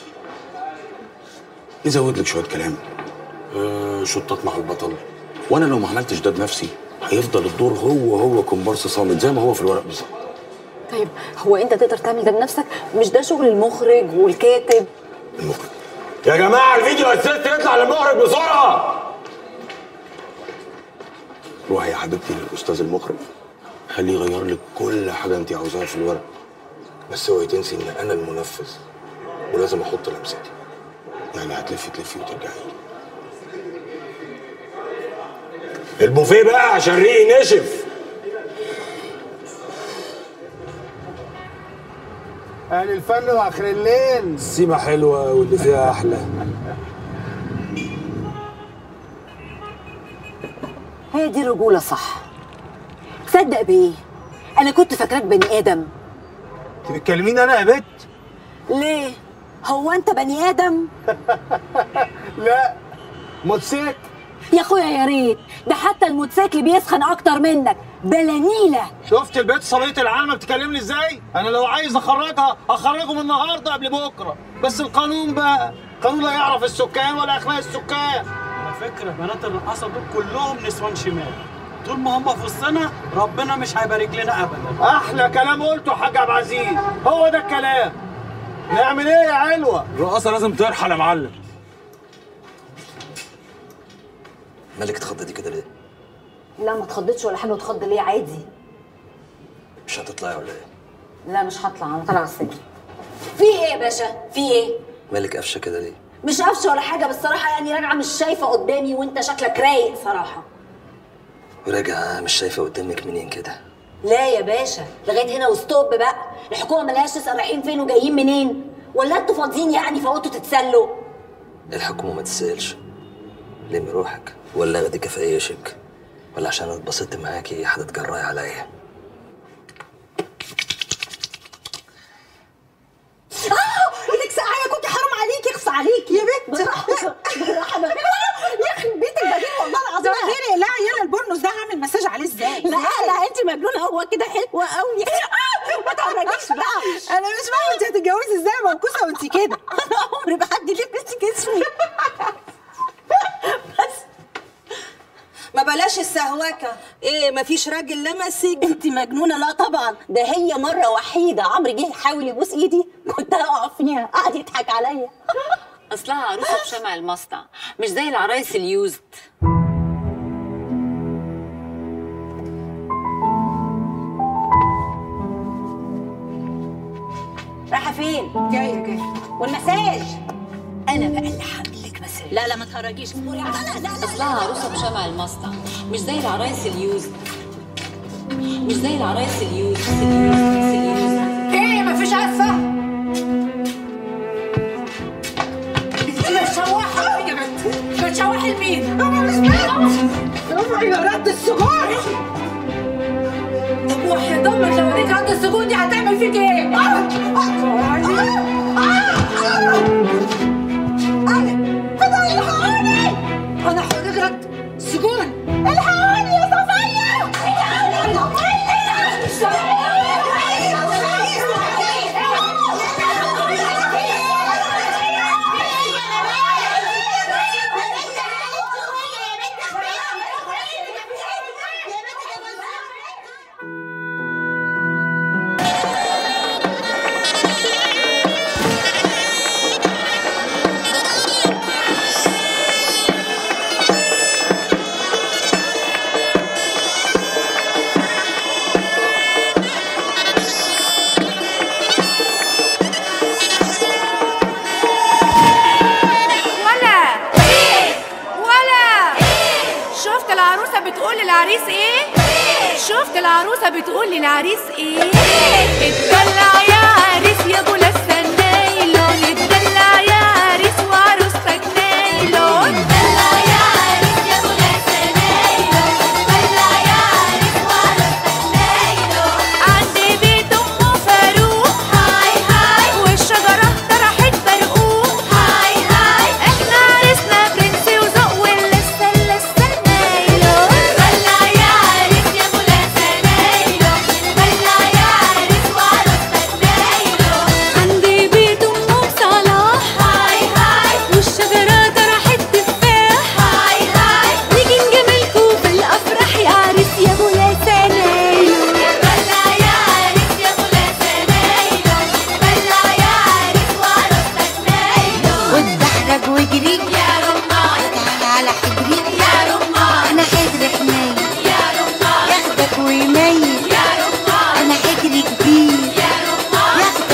نزود لك شويه كلام، شطات مع البطل، وانا لو ما عملتش ده بنفسي هيفضل الدور هو كومبارس صامت زي ما هو في الورق بالظبط. طيب هو انت تقدر تعمل ده بنفسك؟ مش ده شغل المخرج والكاتب؟ المخرج يا جماعه الفيديو اسيست يطلع للمخرج بسرعه. روحي يا حبيبتي للاستاذ المخرج، خليه يغير لك كل حاجه انت عاوزاها في الورق بس اوعي تنسي ان انا المنفذ ولازم احط لمستي. يعني هتلفي تلفي وترجعي لي. البوفيه بقى عشان ريقي نشف. اهل الفن واخر الليل. السيمة حلوة واللي فيها أحلى. هي دي الرجولة صح. تصدق بإيه؟ أنا كنت فاكراك بني آدم. انت بتكلميني أنا يا بت؟ ليه؟ هو أنت بني آدم؟ لا موتوسيكل. يا اخويا يا ريت، ده حتى الموتوسيكل بيسخن اكتر منك بلانيله. شفت البت صبية العالمة بتكلمني ازاي؟ انا لو عايز اخرجها اخرجه من النهارده قبل بكره، بس القانون بقى قانون لا يعرف السكان ولا اخلاق السكان. على فكره بنات الرقاصه دول كلهم نسوان شمال، طول ما هم في وسطنا ربنا مش هيبارك لنا ابدا. احلى كلام قلته يا حاج عبد العزيز، هو ده الكلام. نعمل ايه يا علوه؟ الرقاصة لازم ترحل يا معلم. مالك اتخضيتي كده ليه؟ لا ما اتخضيتش ولا حاجه، اتخض ليه عادي. مش هتطلعي ولا ايه؟ لا مش هطلع، انا طالعه السجن. في ايه يا باشا؟ في ايه؟ مالك قفشه كده ليه؟ مش قفشه ولا حاجه، بس صراحه يعني راجعه مش شايفه قدامي وانت شكلك رايق صراحه. وراجعه مش شايفه قدامك منين كده؟ لا يا باشا لغايه هنا وستوب بقى، الحكومه ملهاش تسال رايحين فين وجايين منين، ولا انتوا فاضيين يعني فوتوا تتسلوا؟ الحكومه ما تسالش، لمي روحك ولا اخدك في اي شك، ولا عشان اتبسطت معاكي هتتجرأي عليا؟ ايدك ساقعه كنت، حرام عليكي، اخص عليكي يا بنت. بالراحه يخرب بيتك بدين والله العظيم. غيري لا يلا البورنوس ده هعمل مساج عليه ازاي؟ لا انت مجنونه، هو كده حلو قوي. ما تعرفيش بقى. انا مش فاهمه انت هتتجوزي ازاي منكوسه وانت كده؟ انا عمري ما حد لبس جسمي. ما بلاش السهوكه. ايه مفيش راجل لمسك؟ انت مجنونه. لا طبعا، ده هي مره وحيده عمرو جه يحاول يبوس ايدي كنت هقع فيها، قعد يضحك عليا. اصلها عروسه بشمع المصنع، مش زي العرايس اليوزد. رايحه فين؟ جايه. والمساج انا بقى اللي هعمل لك مساج. لا ما تهرجيش. اصلها عروسه بشمع المصنع، مش زي العرايس اليوزد. مش زي العرايس اليوزد. ايه مفيش عفه؟ انت بتشوحي يا بنت، بتشوحي لمين؟ انا مش فاهمه. رفعي رد السجون. طب وحياة امك لو وريك رد السجون دي هتعمل فيك ايه؟ الحقوني! انا هوريك رد السجون. الحقوني يا صفيه! شفت العروسة بتقول للعريس ايه؟ اتدلع يا عريس يا ابو لسه نايلون، اتدلع يا عريس وعروستك نايلون. اتدلع يا عريس يا ابو لسه نايلون، اتدلع يا عريس وعروستك نايلون. عند بيت ام فاروق هاي هاي، والشجرة طرحت برقوق هاي هاي. احنا عريسنا برنسي وذوق ولسه نايلون. اتدلع يا عريس يا ابو لسه نايلون، اتدلع يا عريس وعروستك نايلون. عند بيت ام صلاح هاي هاي، والشجرة طرحت تفاح هاي هاي. نيجي نجاملكوا في الافراح يا عريس يا ابو لسه نايلون. اتدلع يا عريس يا ابو لسه نايلون، اتدلع يا عريس وعروستك نايلون. واتدحرج واجري يا رمان، تعالى على حجري يا رمان، انا حجر حنين يا رمان، ياخدك ويميل يا رمان، انا حجري كبير يا رمان، ياخدك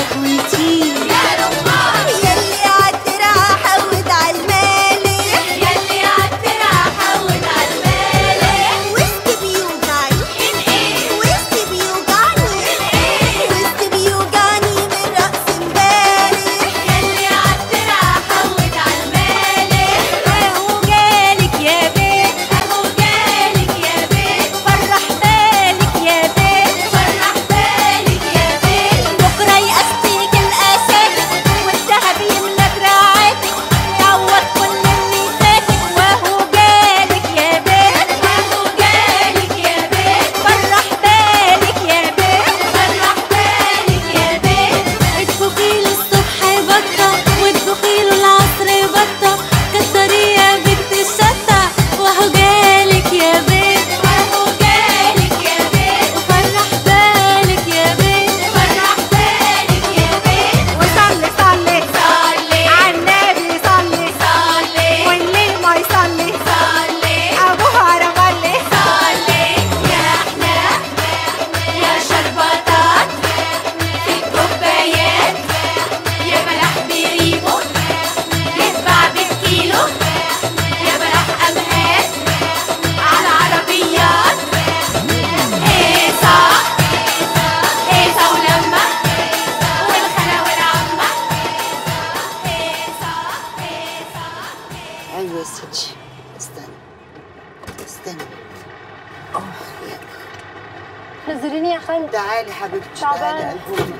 نزليني يا خالد. تعالي حبيبتي تعبانة. تعالي قلبوني.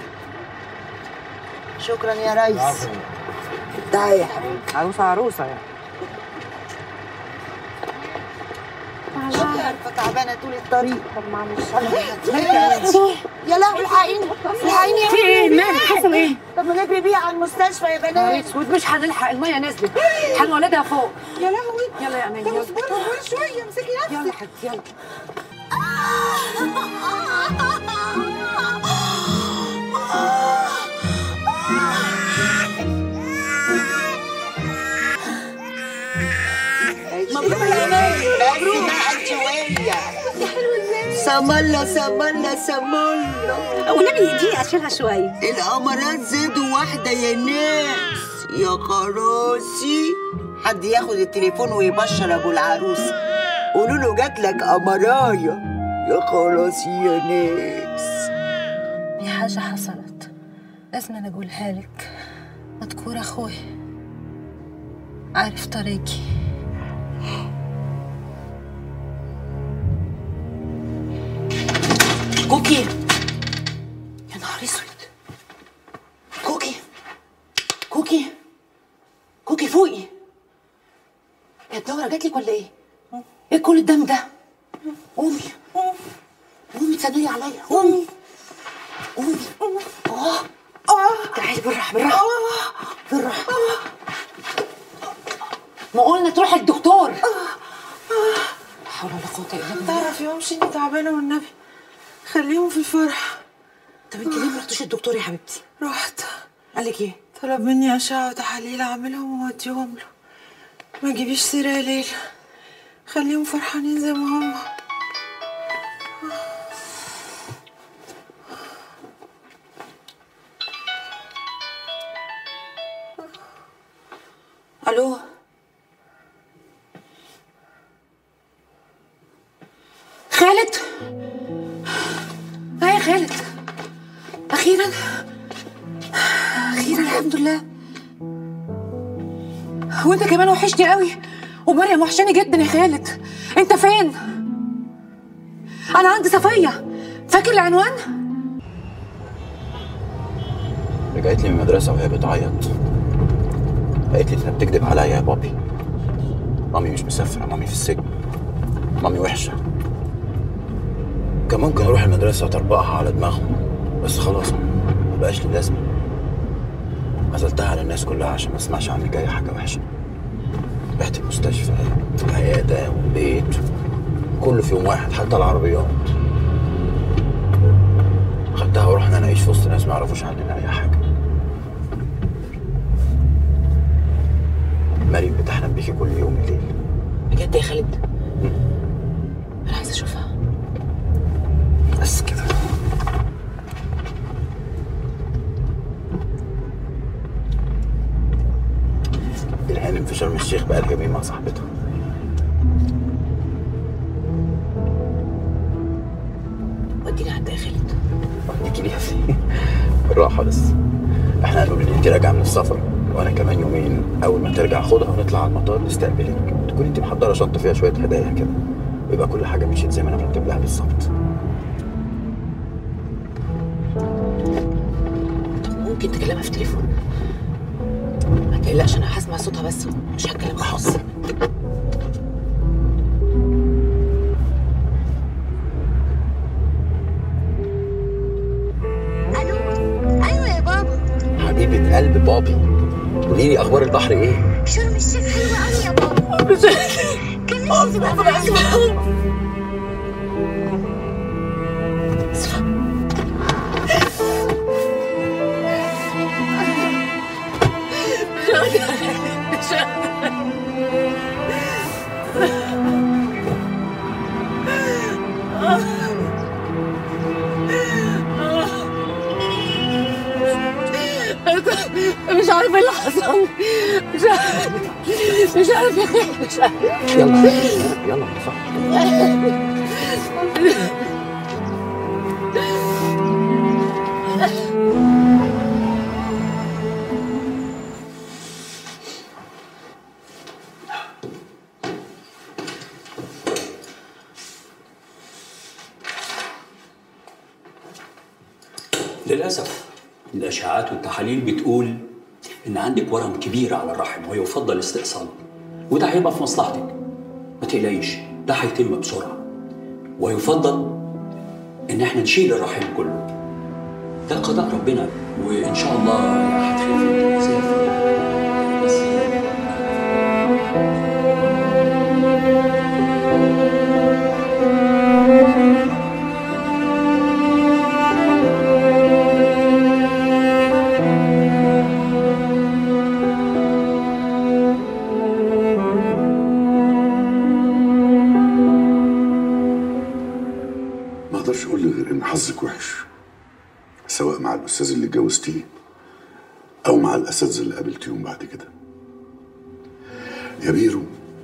شكرا يا ريس. تعالي يا حبيبتي. عروسه عروسه يعني. عارفه تعبانه طول الطريق. طب معلش يا لهوي الحقيني الحقيني يا في ايه؟ مالك؟ حصل ايه؟ طب ما نجري بيها على المستشفى يا نهار بنات. اسود مش هنلحق، الميه نزلت، هنولدها فوق. يا لهوي يلا يا امان. طب يلا اصبري اصبري شويه امسكي نفسك. يلا حبيبتي يلا. مبروك يا مان. مبروك بقى انت وهي. سمالة سمالة سمالة. والنبي اديني اشيلها شويه. القمرات زادوا واحدة يا ناس. يا خراسي حد ياخد التليفون ويبشر ابو العروسة. قولوا له جات لك قمراية. يا خراسي يا ناس. دي حاجة حصلت لازم أنا أقولها لك. مذكور أخوي عارف طريقي. كوكي يا نهار اسود. كوكي كوكي كوكي فوقي. يا الدورة جاتلك ولا ايه؟ ايه كل الدم ده؟ قومي قومي تسندي عليا. قومي قومي. تعالي بالراحة بالراحة بالراحة. ما قلنا تروحي الدكتور. لا حول ولا قوة الا بالله. تعرفي يا امشي اني تعبانه والنبي خليهم في الفرح. طب انت ليه ما رحتوش الدكتور يا حبيبتي؟ رحت. قال لك ايه؟ طلب مني اشعه وتحاليل اعملهم واوديهم له. ما تجيبيش سيره يا ليلى، خليهم فرحانين زي ما هم. الو خالد. يا خالد اخيرا اخيرا الحمد لله. وانت كمان وحشني قوي، ومريم وحشاني جدا يا خالد. انت فين؟ انا عند صفيه، فاكر العنوان؟ رجعت لي من المدرسة وهي بتعيط، قالت لي انت بتكذب عليا يا بابي. مامي مش مسافرة، مامي في السجن، مامي وحشة. كان ممكن اروح المدرسة وطربقها على دماغهم، بس خلاص مبقاش لي لازمة. عزلتها على الناس كلها عشان ما اسمعش عني جاية حاجة وحشة. رحت المستشفى والعيادة والبيت كله في يوم واحد، حتى العربيات. خدتها ورحنا نعيش في وسط ناس ما يعرفوش عننا أي حاجة. مريم بتحلم بيكي كل يوم الليل. بجد يا خالد؟ انا عايزه اشوفها. بس كده. الهانم في شرم الشيخ بقى الجميل مع صاحبتها. وديني عندها يا خالد. وديكي ليها فين؟ بالراحة بس. احنا هنقول ان انت راجعة من السفر، وانا كمان يومين اول ما ترجع خدها ونطلع على المطار نستقبلك. تكون انت محضرة شنطة فيها شوية هدايا كده، ويبقى كل حاجة مشيت زي ما انا مرتب لها بالظبط. ممكن تكلمها في التليفون؟ ما تقلقش انا هسمع صوتها بس مش هتكلم خالص. الو ايوه يا بابا. حبيبة قلب بابي، قولي لي اخبار البحر ايه؟ شرم الشيخ حلوه قوي يا بابا. كان نفسي تبقى معانا. مش عارفه ايه اللي حصل. مش عارفه يا خالد مش عارفه. يلا يلا صح. للأسف الأشعاعات والتحاليل بتقول إن عندك ورم كبير على الرحم ويفضل استئصاله، وده هيبقى في مصلحتك. ما تقلقيش، ده هيتم بسرعة، ويفضل إن احنا نشيل الرحم كله. ده قضاء ربنا، وإن شاء الله هتخفي زي الفل. ما اقدرش اقول لك غير ان حظك وحش، سواء مع الاستاذ اللي اتجوزتيه او مع الاساتذه اللي قابلتيهم بعد كده. يا بيرو،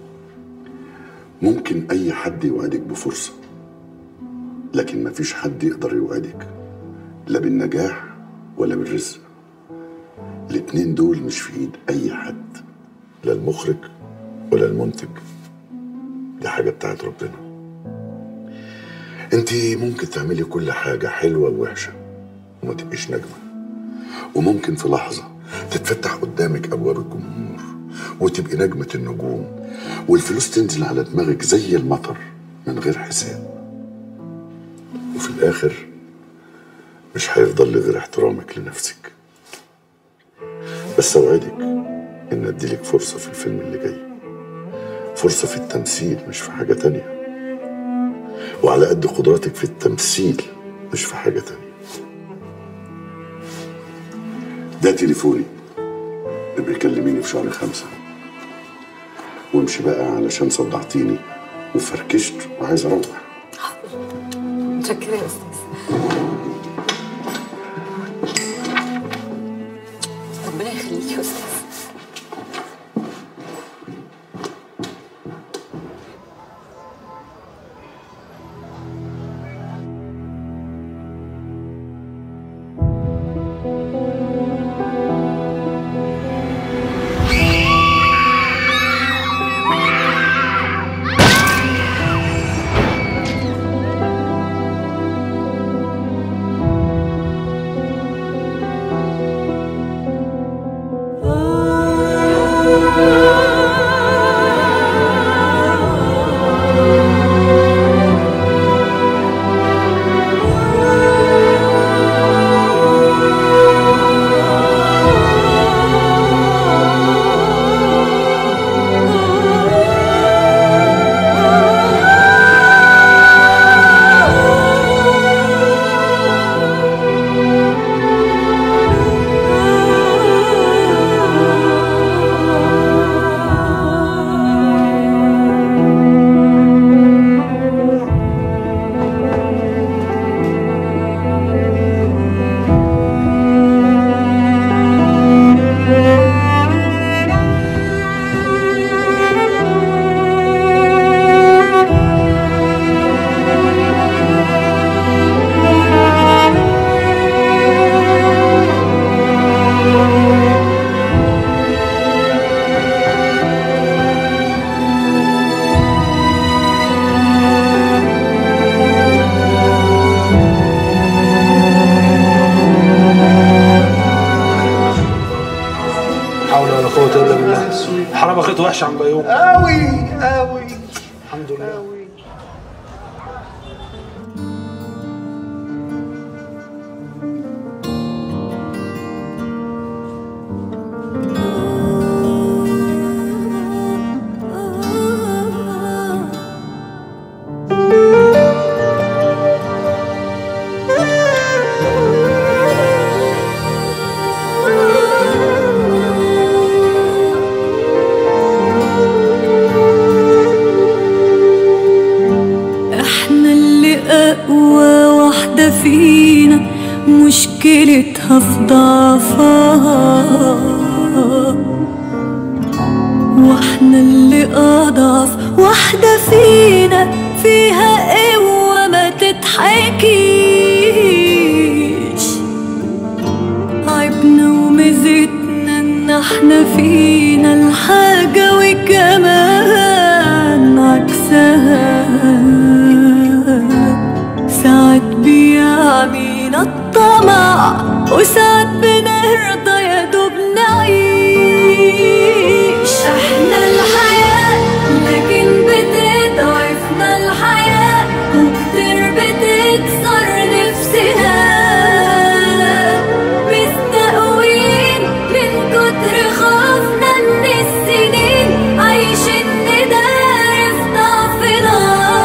ممكن اي حد يوعدك بفرصه، لكن مفيش حد يقدر يوعدك لا بالنجاح ولا بالرزق. الاتنين دول مش في ايد اي حد، لا المخرج ولا المنتج، دي حاجه بتاعت ربنا. انت ممكن تعملي كل حاجه حلوه ووحشه وما تبقيش نجمه، وممكن في لحظه تتفتح قدامك ابواب الجمهور وتبقي نجمه النجوم، والفلوس تنزل على دماغك زي المطر من غير حساب، وفي الاخر مش هيفضل لي غير احترامك لنفسك. بس اوعدك ان اديلك فرصه في الفيلم اللي جاي، فرصه في التمثيل مش في حاجه تانيه، وعلى قد قدراتك في التمثيل مش في حاجه تانيه. ده تليفوني، ابقي كلميني في شهر 5، وامشي بقى علشان صدعتيني وفركشت وعايز اروح. متشكرة يا استاذ. ربنا يخليك يا استاذ. حرام اخدت وحشه عن بيوم قوي قوي. الحمد لله. فينا مشكلتها في ضعفها، واحنا اللي اضعف واحدة فينا، فيها قوة ما تتحكيش. عيبنا وميزتنا ان احنا فينا الحاجة وكمان عكسها، ساعات بيعمينا طمع وساعات بنرضى يا دوب نعيش. احنا الحياة لكن بتضعفنا الحياة وكتير بتكسر نفسنا، مستقوين من كتر خوفنا من السنين عايشين ندار في ضعفنا.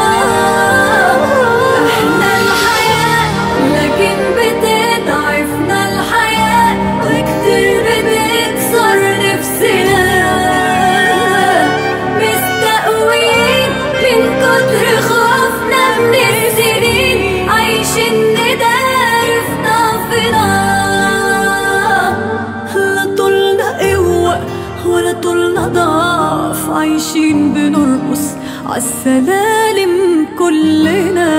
احنا الحياة لكن بتضعفنا الحياة وكتير بتكسر نفسنا، مستقوين من كتر خوفنا من السنين عايشين ندار في ضعفنا. لا طولنا قوة ولا طولنا ضعف، عايشين بنرقص عالسلالم كلنا.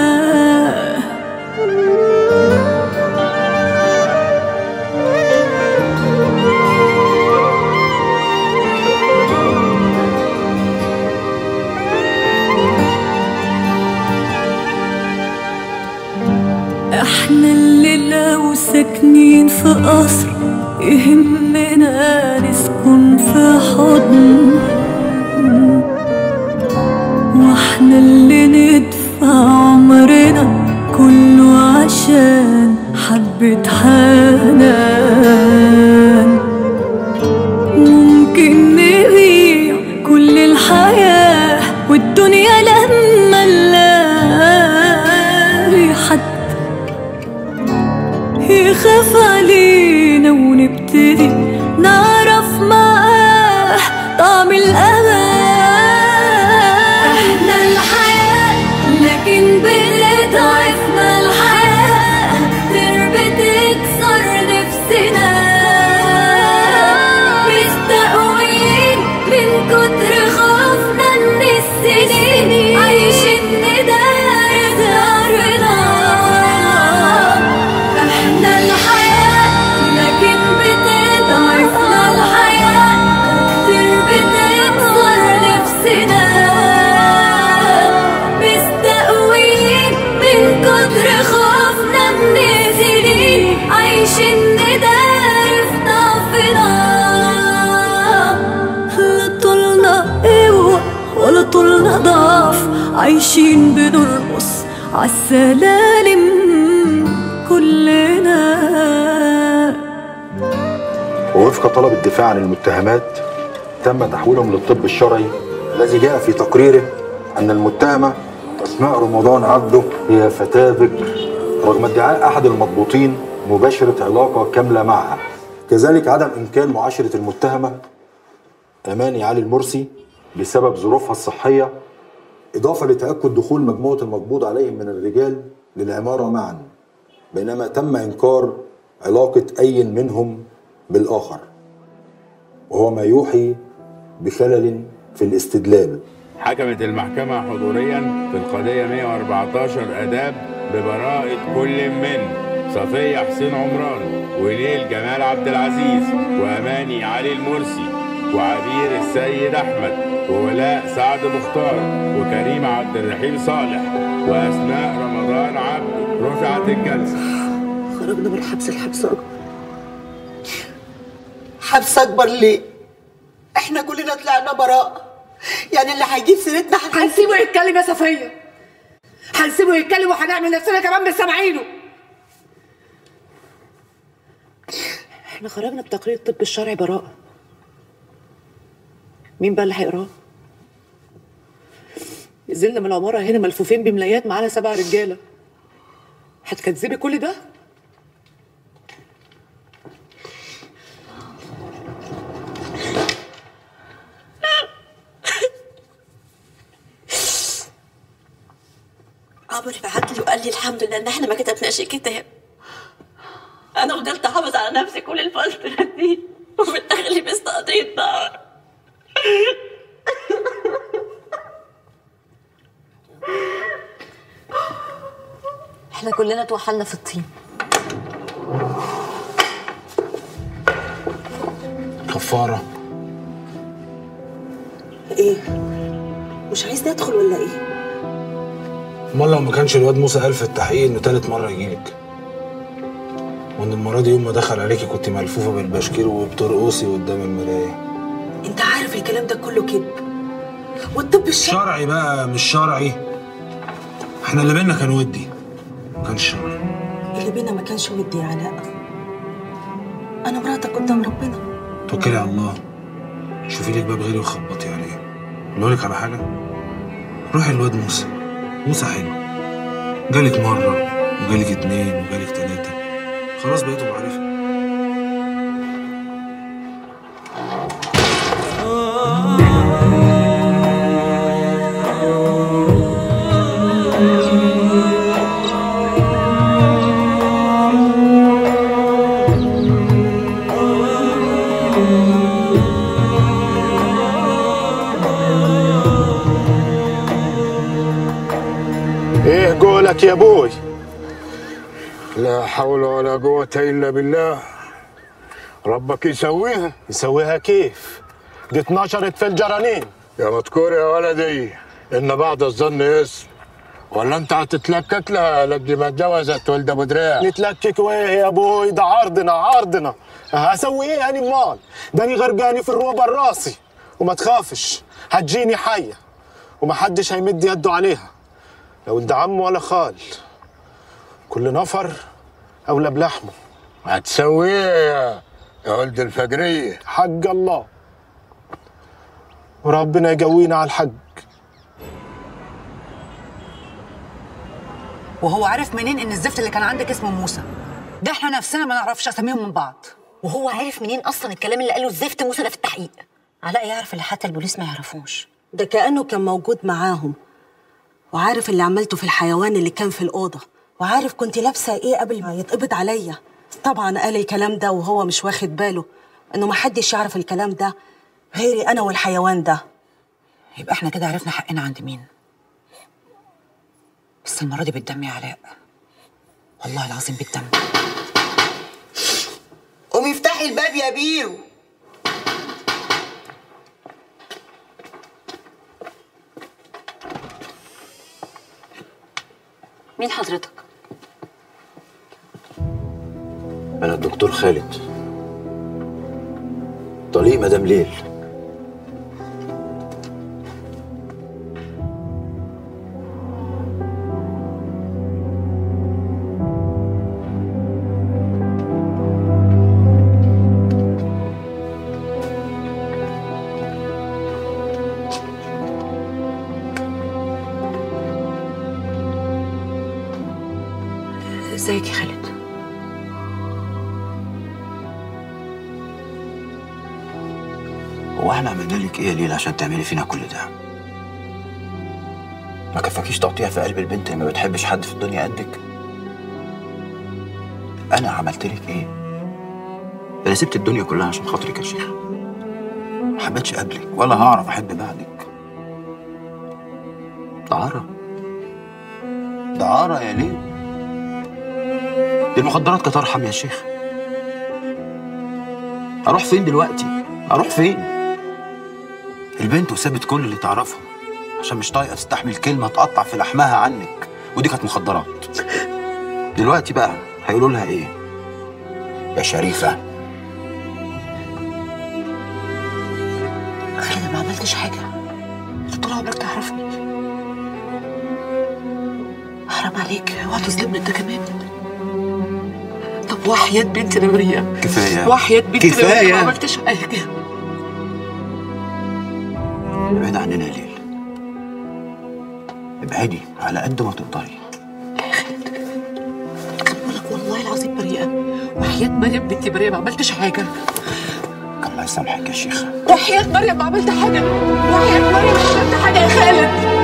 احنا اللي لو ساكنين في قصر يهمنا نسكن في حضن، واحنا اللي ندفع عمرنا كله عشان حبة حنان. ممكن نبيع كل الحياة والدنيا لما نلاقي حد يخاف علينا ونبتدي نعرف معاه طعم الأمان. احنا الحياة لكن بتضعفنا الحياة كتير بتكسر نفسنا، مستقوين من كتر خوفنا من السنين عايشين ندار دارنا. احنا الحياة لكن بتضعفنا الحياة كتير بتكسر نفسنا، مستقوين من كتر خوفنا من السنين عايشين ندار في ضعفنا. لا طولنا قوة ولا طولنا ضعف، عايشين بنرقص عالسلالم كلنا. ووفق طلب الدفاع عن المتهمات تم تحويلهم للطب الشرعي الذي جاء في تقريره أن المتهمة أسماء رمضان عبده هي فتاة بكر، رغم ادعاء أحد المضبوطين مباشرة علاقة كاملة معها. كذلك عدم إمكان معاشرة المتهمة أماني علي المرسي بسبب ظروفها الصحية، إضافة لتأكد دخول مجموعة المقبوض عليهم من الرجال للعمارة معا، بينما تم إنكار علاقة أي منهم بالآخر، وهو ما يوحي بخلل في الاستدلال. حكمت المحكمة حضوريا في القضية 114 آداب ببراءة كل من صفية حسين عمران وليل جمال عبد العزيز وأماني علي المرسي وعبير السيد أحمد وولاء سعد مختار وكريم عبد الرحيم صالح وأسماء رمضان عبد. رفعت الجلسة. خرجنا من الحبس الحبس أكبر. حبس أكبر ليه؟ إحنا كلنا طلعنا براءة، يعني اللي هيجيب سيرتنا هنسيبه يتكلم يا صفية، هنسيبه يتكلم وهنعمل نفسنا كمان مش سامعينه. احنا خرجنا بتقرير الطب الشرعي براءة، مين بقى اللي هيقراه؟ نزلنا من العمارة هنا ملفوفين بملايات معانا 7 رجالة، هتكذبي كل ده؟ عمرو بعت لي وقال لي الحمد لله ان احنا ما كتبناش الكتاب. انا فضلت احافظ على نفسي كل الفتره دي وفي الاخر لبست قضيه نار. احنا كلنا اتوحلنا في الطين. كفارة ايه؟ مش عايز ندخل ولا ايه؟ امال لو ما كانش الواد موسى قال في التحقيق انه تالت مرة يجيلك؟ وان المره دي يوم ما دخل عليكي كنت ملفوفه بالبشكير وبترقصي قدام المرايه. انت عارف الكلام ده كله كذب، والطب شرعي بقى مش شرعي. احنا اللي بينا كان ودي، ما كانش شرعي. اللي بينا ما كانش ودي يا علاء. انا مراتك قدام ربنا. توكلي على الله، شوفي لك باب غيري وخبطي عليه. اقول لك على حاجه، روحي الواد موسى. موسى حلو، جالك مره وجالك 2 وجالك 3، خلاص بقيتوا معرفه. ايه قولك يا ابوي؟ لا حول ولا قوة الا بالله. ربك يسويها. يسويها كيف؟ دي اتنشرت في الجرانين. يا مذكور يا ولدي ان بعد الظن اسم. ولا انت هتتلكك لها لقد ما اتجوزت ولد ابو دراع؟ نتلكك وايه يا ابوي؟ ده عرضنا. هسوي ايه يعني امال؟ داني غرقاني في الروبه الراسي. وما تخافش هتجيني حيه ومحدش هيمد يده عليها، لا ولد عم ولا خال. كل نفر اولى بلحمه. هتسويه يا ولد الفجريه. حق الله، وربنا يقوينا على الحق. وهو عارف منين ان الزفت اللي كان عندك اسمه موسى؟ ده احنا نفسنا ما نعرفش اساميهم من بعض. وهو عارف منين اصلا الكلام اللي قاله الزفت موسى ده في التحقيق؟ علاء يعرف اللي حتى البوليس ما يعرفوش. ده كأنه كان موجود معاهم، وعارف اللي عملته في الحيوان اللي كان في الأوضة، وعارف كنت لابسة ايه قبل ما يتقبض عليا. طبعا قال الكلام ده وهو مش واخد باله انه محدش يعرف الكلام ده غيري انا والحيوان ده. يبقى احنا كده عرفنا حقنا عند مين. بس المرة دي بالدم يا علاء، والله العظيم بالدم. قومي افتحي الباب يا بيرو. مين حضرتك؟ أنا الدكتور خالد، طليق مدام ليل. ازيك يا خالد؟ هو احنا عملنا لك ايه يا ليل عشان تعملي فينا كل ده؟ ما كفاكيش تقطيع في قلب البنت اللي ما بتحبش حد في الدنيا قدك؟ انا عملت لك ايه؟ انا سبت الدنيا كلها عشان خاطرك يا شيخ. ما حبيتش قبلك ولا هعرف احب بعدك. دعارة يا ليل. دي المخدرات كانت ارحم يا شيخ. اروح فين دلوقتي؟ اروح فين؟ البنت وسابت كل اللي تعرفه عشان مش طايقه تستحمل كلمه تقطع في لحمها عنك، ودي كانت مخدرات. دلوقتي بقى هيقولوا لها ايه؟ يا شريفه. انا ما عملتش حاجه، انت طول عمرك تعرفني. حرام عليك، اوعى تظلمني انت كمان. طب وحياة بنتي نمرية كفايه، وحياة بنتي كفايه، ما عملتش حاجه. ابعدي عننا يا ليل، ابعدي على قد ما تقدري. لا يا خالد، بقول لك والله العظيم بريئه، وحياة مريم بنتي بريئه ما عملتش حاجه. الله يسامحك يا شيخه. وحياة مريم ما عملت حاجه، وحياة مريم ما عملت حاجه يا خالد.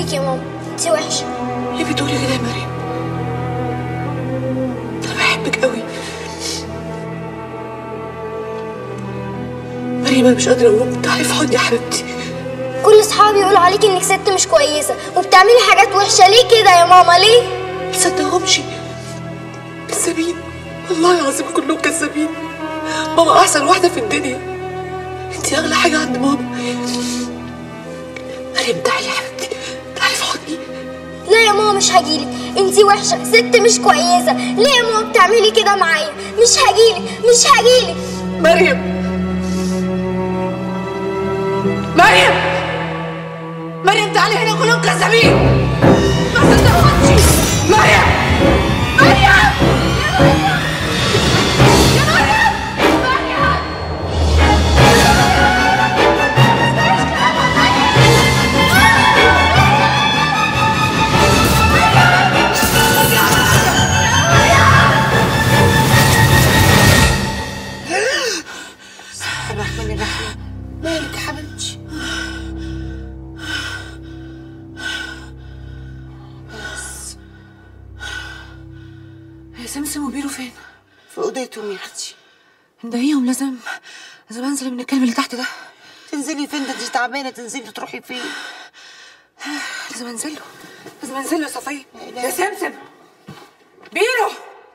عليكي يا ماما، انت وحشه. ليه بتقولي كده يا مريم؟ انا بحبك قوي. مريم انا مش قادره اقوم، تعالي في حضني يا حبيبتي. كل اصحابي يقولوا عليكي انك ست مش كويسه وبتعملي حاجات وحشه. ليه كده يا ماما ليه؟ تصدقهمش كذابين، والله العظيم كلهم كذابين. ماما احسن واحده في الدنيا، انتي اغلى حاجه عند ماما. مريم تعالي يا حبيبتي، تعالي في حضني. لا يا ماما مش هجيلك، انتي وحشه ست مش كويسه. ليه يا ماما بتعملي كده معايا؟ مش هجيلك مش هجيلك. مريم مريم تعالي هنا، كلهم كذابين. ما صدقهمش. مريم الرحمن الرحيم. مالك يا حبيبتي؟ بس يا سمسم وبيرو فين؟ في اوضتهم يا اختي. مضايقهم. لازم انزل من الكلب اللي تحت ده. تنزلي فين؟ ده انت تعبانه، تنزلي تروحي فين؟ لازم انزل له يا صفيه. يا سمسم بيرو.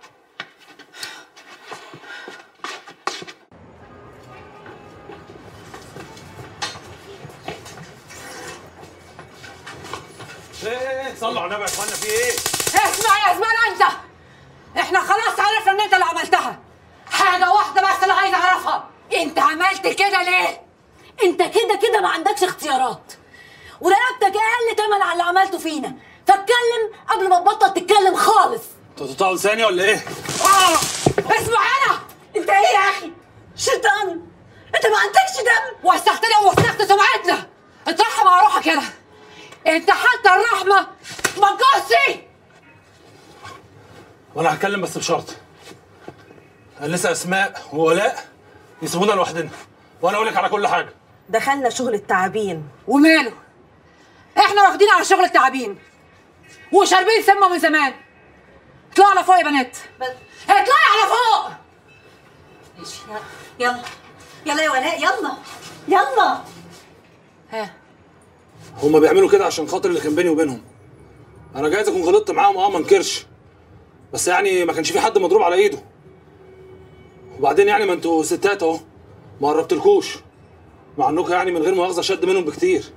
ايه صلوا على النبي يا اخوانا، في ايه؟ اسمع يا زمان انت، احنا خلاص عرفنا ان انت اللي عملتها. حاجه واحده بس اللي عايز اعرفها، انت عملت كده ليه؟ انت كده ما عندكش اختيارات، ورقبتك اقل تمن على اللي عملته فينا، فاتكلم قبل ما تبطل تتكلم خالص. انتوا تقطعوا لساني ولا ايه؟ اسمع انا، انت ايه يا اخي؟ شيطان، انت ما عندكش دم. وسختنا ووسخت سمعتنا. اترحم على روحك كده، انت حتى الرحمه ما تجوزش. وانا هتكلم بس بشرط، لسه اسماء وولاء يسيبونا لوحدنا وانا اقول لك على كل حاجه. دخلنا شغل التعابين. وماله؟ احنا واخدين على شغل التعابين وشاربين سمه من زمان. اطلعوا على فوق يا بنات، اطلعي على فوق. ماشي يلا يا ولاء، يلا. ها هما بيعملوا كده عشان خاطر اللي كان بيني وبينهم. انا جايز اكون غلطت معاهم، ما انكرش، بس يعني ما كانش في حد مضروب على ايده. وبعدين يعني ما انتوا ستات اهو، ما قربتلكوش، مع انكم يعني من غير مؤاخذه شد منهم بكتير.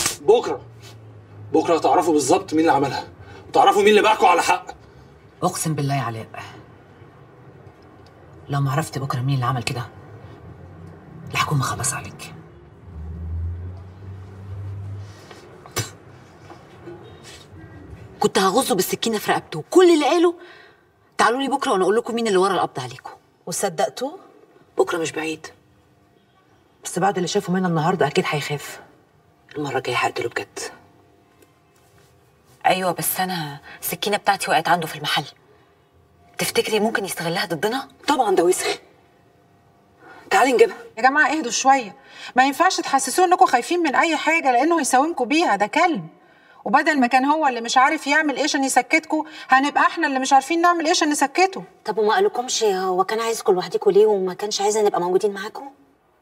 بكره هتعرفوا بالظبط مين اللي عملها، وتعرفوا مين اللي باعكوا على حق. اقسم بالله يا علاء، لو ما عرفت بكره مين اللي عمل كده الحكومه خلص عليك. كنت هغزه بالسكينه في رقبته، كل اللي قاله تعالوا لي بكره وانا اقول لكم مين اللي ورا القبض عليكم. وصدقتوه؟ بكره مش بعيد، بس بعد اللي شافه منها النهارده اكيد هيخاف. المره الجايه هقتله بجد. ايوه بس انا السكينه بتاعتي وقعت عنده في المحل، تفتكري ممكن يستغلها ضدنا؟ طبعا ده وسخ. تعالي نجيبها. يا جماعه اهدوا شويه، ما ينفعش تحسسوه انكم خايفين من اي حاجه لانه هيساومكم بيها. ده كلب، وبدل ما كان هو اللي مش عارف يعمل ايه عشان يسكتكم، هنبقى احنا اللي مش عارفين نعمل ايه عشان نسكته. طب وما قالكمش هو كان عايزكم لوحدكم ليه وما كانش عايزنا نبقى موجودين معاكم؟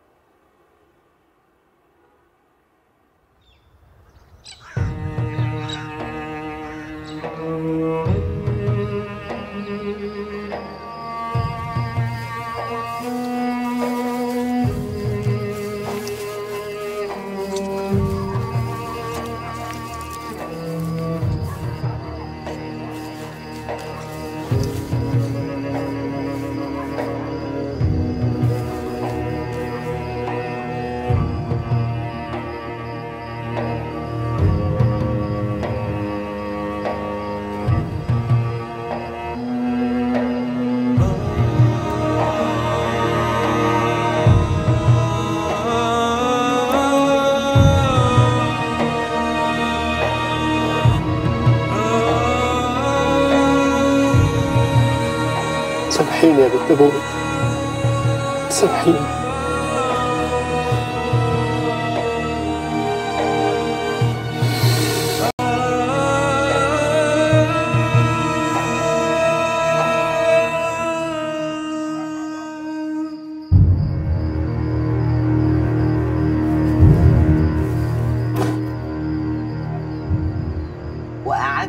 سامحيني يا بنت ابوي، سامحيني.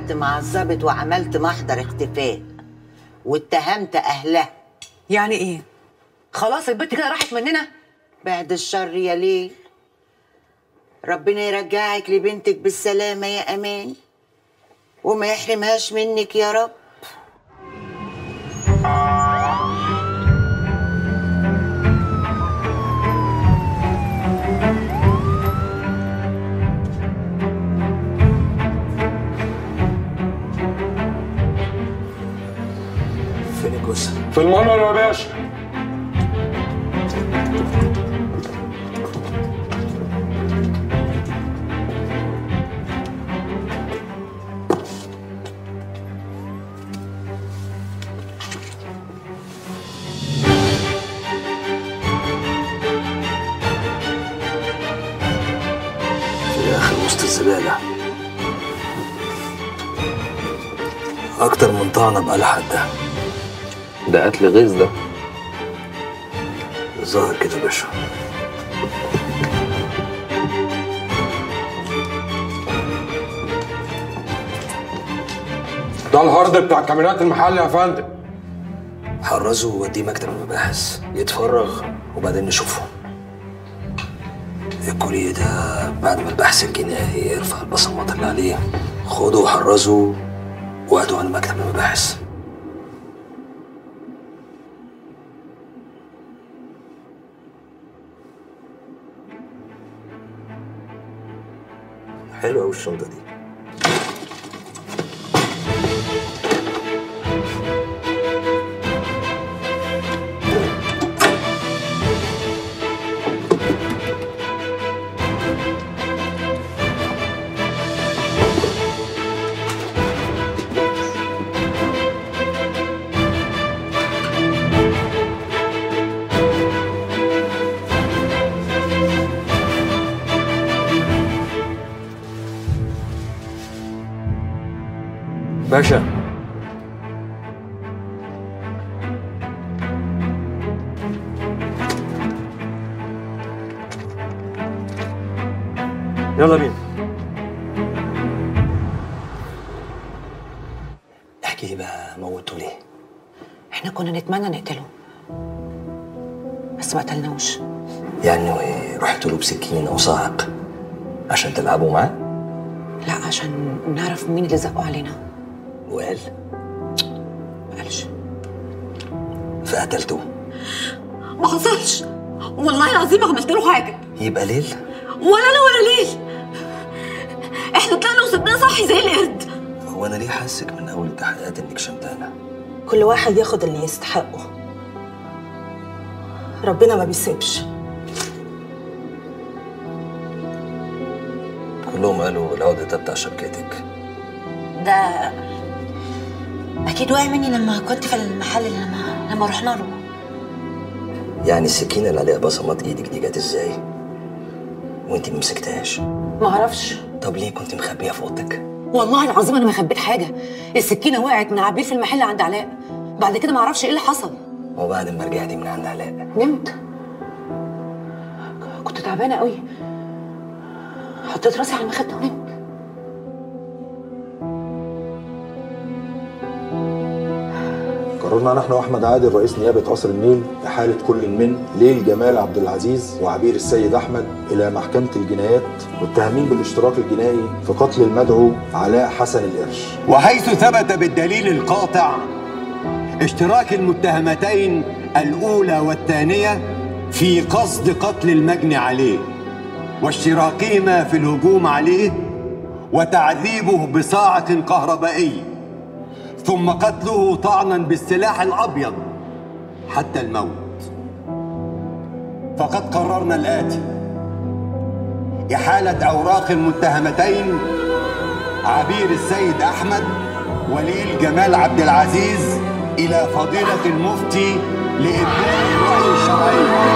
قعدت مع الظابط وعملت محضر اختفاء واتهمت اهلها. يعني ايه؟ خلاص البنت كده راحت مننا؟ بعد الشر يا ليل، ربنا يرجعك لبنتك بالسلامة يا أمان وما يحرمهاش منك يا رب. فين الجثة؟ في المنور يا باشا. وسط الزبالة أكتر من طعنة بقلحة ده قتل غيظ ده. الظاهر كده يا باشا. ده الهارد بتاع كاميرات المحل يا فندم. حرزه ووديه مكتب المباحث يتفرغ وبعدين نشوفه. الكوليه ده بعد ما البحث الجنائي يرفع البصمات اللي عليه خده وحرزه وهاته على مكتب المباحث. حلوة أوي الشنطة دي. باشا يلا بينا. احكي لي بقى موتوا ليه؟ احنا كنا نتمنى نقتله بس ما قتلناهوش. يعني رحتوا له بسكين او صاعق عشان تلعبوا معاه؟ لا، عشان نعرف مين اللي زقوا علينا. وقال؟ ما قالش. فقتلتوه؟ ما حصلش والله العظيم ما عملت له حاجه. يبقى ليل؟ ولا انا ولا ليل، احنا طلعنا وسبناه صاحي زي القرد. هو انا ليه حاسك من اول التحقيقات انك شمتانه؟ كل واحد ياخد اللي يستحقه، ربنا ما بيسيبش. كلهم قالوا العقد ده بتاع شبكتك. ده اكيد وقع مني لما كنت في المحل لما رحنا له. يعني السكينه اللي عليها بصمات ايدك دي جت ازاي؟ وانت ما مسكتهاش؟ ما اعرفش. طب ليه كنت مخبيها في اوضتك؟ والله العظيم انا ما خبيت حاجه، السكينه وقعت من عبير في المحل عند علاء، بعد كده ما اعرفش ايه اللي حصل. وبعد ما رجعتي من عند علاء نمت، كنت تعبانه قوي، حطيت راسي على المخده ونمت. قررنا نحن واحمد عادل رئيس نيابه قصر النيل احاله كل من ليل جمال عبد العزيز وعبير السيد احمد الى محكمه الجنايات متهمين بالاشتراك الجنائي في قتل المدعو علاء حسن القرش. وحيث ثبت بالدليل القاطع اشتراك المتهمتين الاولى والثانيه في قصد قتل المجني عليه واشتراكهما في الهجوم عليه وتعذيبه بصاعق كهربائي ثم قتله طعنا بالسلاح الابيض حتى الموت. فقد قررنا الاتي: احاله اوراق المتهمتين عبير السيد احمد وليل جمال عبد العزيز الى فضيله المفتي لابداء الراي الشرعي.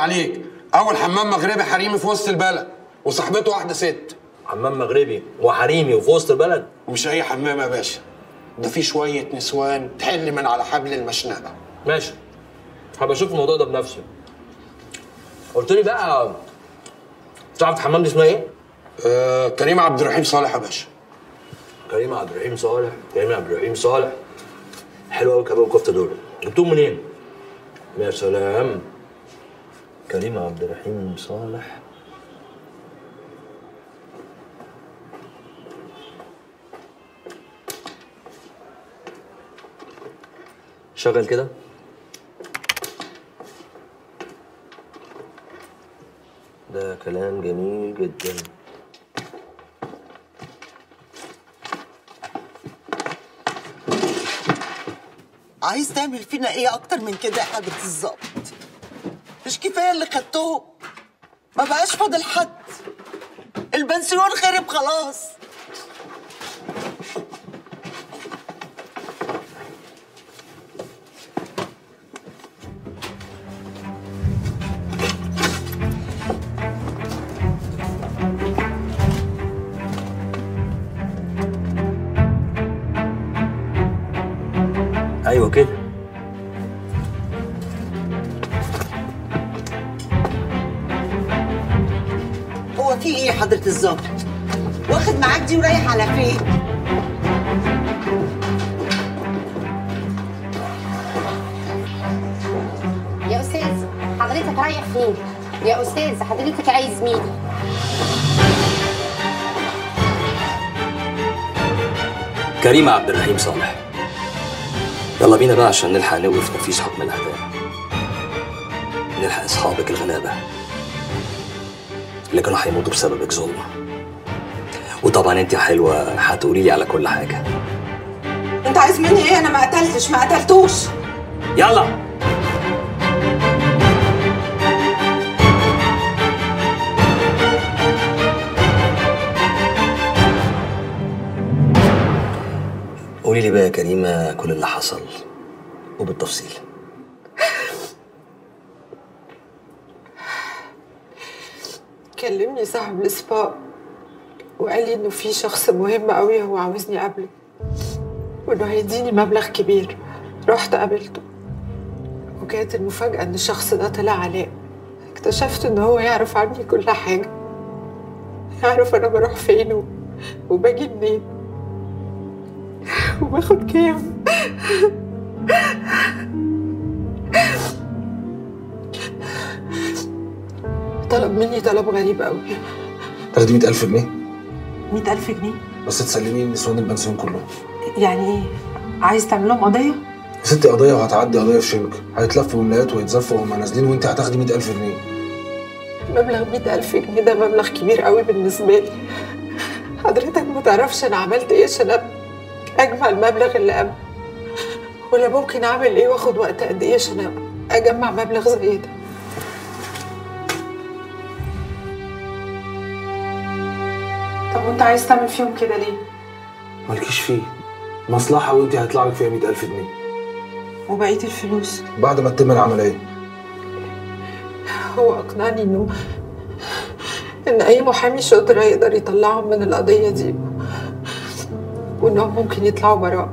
عليك، اول حمام مغربي حريمي في وسط البلد وصاحبته واحده ست. حمام مغربي وحريمي وفي وسط البلد؟ ومش اي حمام يا باشا، ده في شويه نسوان تحل من على حبل المشنقه. ماشي، هبقى اشوف الموضوع ده بنفسي. قلت لي بقى تعرف الحمام دي اسمها ايه؟ كريم عبد الرحيم صالح يا باشا. كريم عبد الرحيم صالح، كريم عبد الرحيم صالح. حلو قوي كباب الكفته دول، جبتهم منين؟ يا سلام. كريم عبد الرحيم صالح. شغل كده. ده كلام جميل جدا. عايز تعمل فينا ايه اكتر من كده يا حضرة الظابط؟ مش كفايه اللي خدتوه؟ ما بقاش فاضل حد، البنسيون خرب خلاص. ايوه كده. هو في ايه يا حضرة الظابط؟ واخد معاك دي ورايح على فين؟ يا أستاذ حضرتك رايح فين؟ يا أستاذ حضرتك عايز مين؟ كريم عبد الرحيم صالح. يلا بينا بقى عشان نلحق نوقف تنفيذ حكم الإعدام. نلحق أصحابك الغلابة اللي كانوا هيموتوا بسببك ظلم. وطبعا انت يا حلوة هتقولي لي على كل حاجة. انت عايز مني ايه؟ انا ما قتلتوش. يلا. قولي لي بقى يا كريمة كل اللي حصل وبالتفصيل. كلمني صاحب السباق وقال لي انه في شخص مهم قوي هو عاوزني اقابله، وانه هيديني مبلغ كبير. رحت قابلته، وكانت المفاجأة ان الشخص ده طلع علاء. اكتشفت ان هو يعرف عني كل حاجة، يعرف انا بروح فين وباجي منين وباخد كام. طلب مني طلب غريب قوي. تاخدي 100,000 جنيه؟ 100,000 جنيه؟ بس تسلمي نسوان البنسيون كلهم. يعني ايه؟ عايز تعمل لهم قضية؟ يا ستي قضية وهتعدي قضية في شنك، هيتلفوا ولايات ويتزفوا وهم نازلين وانت هتاخدي 100,000 جنيه. مبلغ 100,000 جنيه ده مبلغ كبير قوي بالنسبة لي. حضرتك ما تعرفش انا عملت ايه عشان اجمع المبلغ اللي قبل، ولا ممكن اعمل ايه واخد وقت قد ايه عشان اجمع مبلغ زي ده. طب وانت عايز تعمل فيهم كده ليه؟ مالكيش فيه، مصلحة وانت هيطلع لك فيها 100,000 جنيه. وبقية الفلوس؟ بعد ما تتم العملية. هو اقنعني ان اي محامي شاطر هيقدر يطلعهم من القضية دي، وانهم ممكن يطلعوا براء.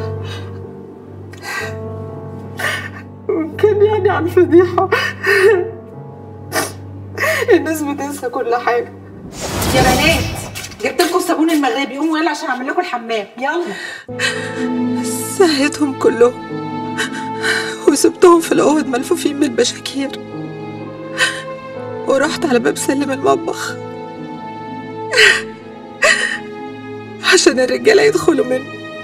وكان يعني على الفضيحة الناس بتنسى كل حاجة. يا بنات جبت لكم الصابون المغربي، قوموا يلا عشان اعمل لكم الحمام. يلا. سهيتهم كلهم وسبتهم في الأوض ملفوفين بالبشاكير، ورحت على باب سلم المطبخ عشان الرجالة يدخلوا منه.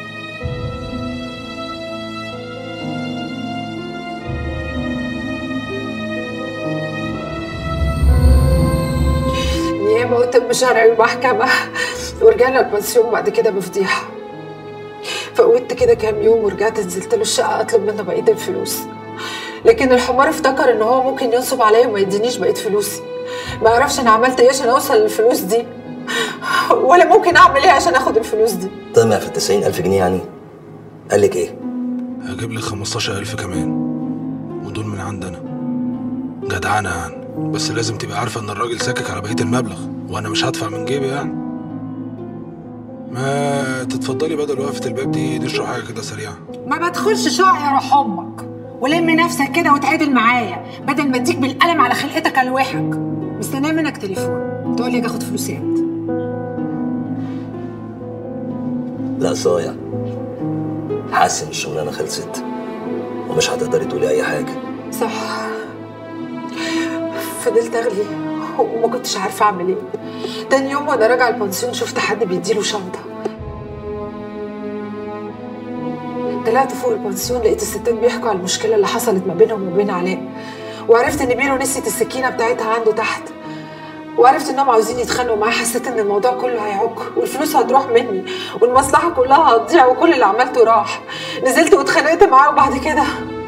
نيابة وطب شرعي ومحكمة، ورجعنا البنسيون بعد كده بفضيحة. فقودت كده كام يوم ورجعت نزلت له الشقة أطلب منه بقية الفلوس، لكن الحمار افتكر إن هو ممكن ينصب عليا وما يدينيش بقية فلوسي. ما يعرفش أنا عملت إيه عشان أوصل للفلوس دي، ولا ممكن أعمل إيه عشان آخد الفلوس دي. طمع في 90,000 جنيه يعني؟ قال لك إيه؟ هجيب لك 15,000 كمان، ودول من عندنا. جدعانه يعني، بس لازم تبقى عارفه ان الراجل ساكك على بقيه المبلغ، وانا مش هدفع من جيبي يعني. ما تتفضلي بدل وقفه الباب دي نشرب حاجه كده سريعه. ما بدخلش شقق يا روح امك، ولم نفسك كده وتعادل معايا بدل ما اديك بالقلم على خلقتك الوحك. مستنيه منك تليفون تقول لي اخد فلوسات. لا صايع، حاسس ان الشغلانه خلصت ومش هتقدري تقولي اي حاجه. صح، فضلت اغلي وما كنتش عارفه اعمل ايه. تاني يوم وانا راجعه البنسيون شفت حد بيديله شنطه. طلعت فوق البنسيون لقيت الستات بيحكوا على المشكله اللي حصلت ما بينهم وبين علاء، وعرفت ان بيرو نسيت السكينه بتاعتها عنده تحت، وعرفت انهم عاوزين يتخانقوا معاه. حسيت ان الموضوع كله هيعك والفلوس هتروح مني والمصلحه كلها هتضيع وكل اللي عملته راح. نزلت واتخانقت معاه وبعد كده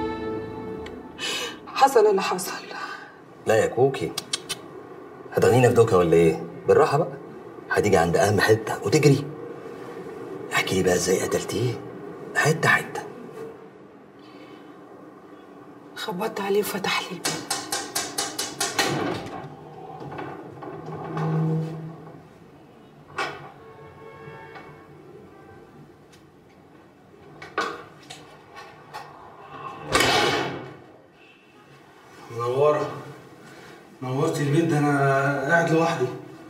حصل اللي حصل. لا يا كوكي، هتغنينا في دوكا ولا ايه؟ بالراحه بقى، هتيجي عند اهم حته وتجري. احكي لي بقى ازاي قتلتيه حته حته. خبطت عليه وفتح لي الباب. منورة، نورتي البيت ده، انا قاعد لوحدي.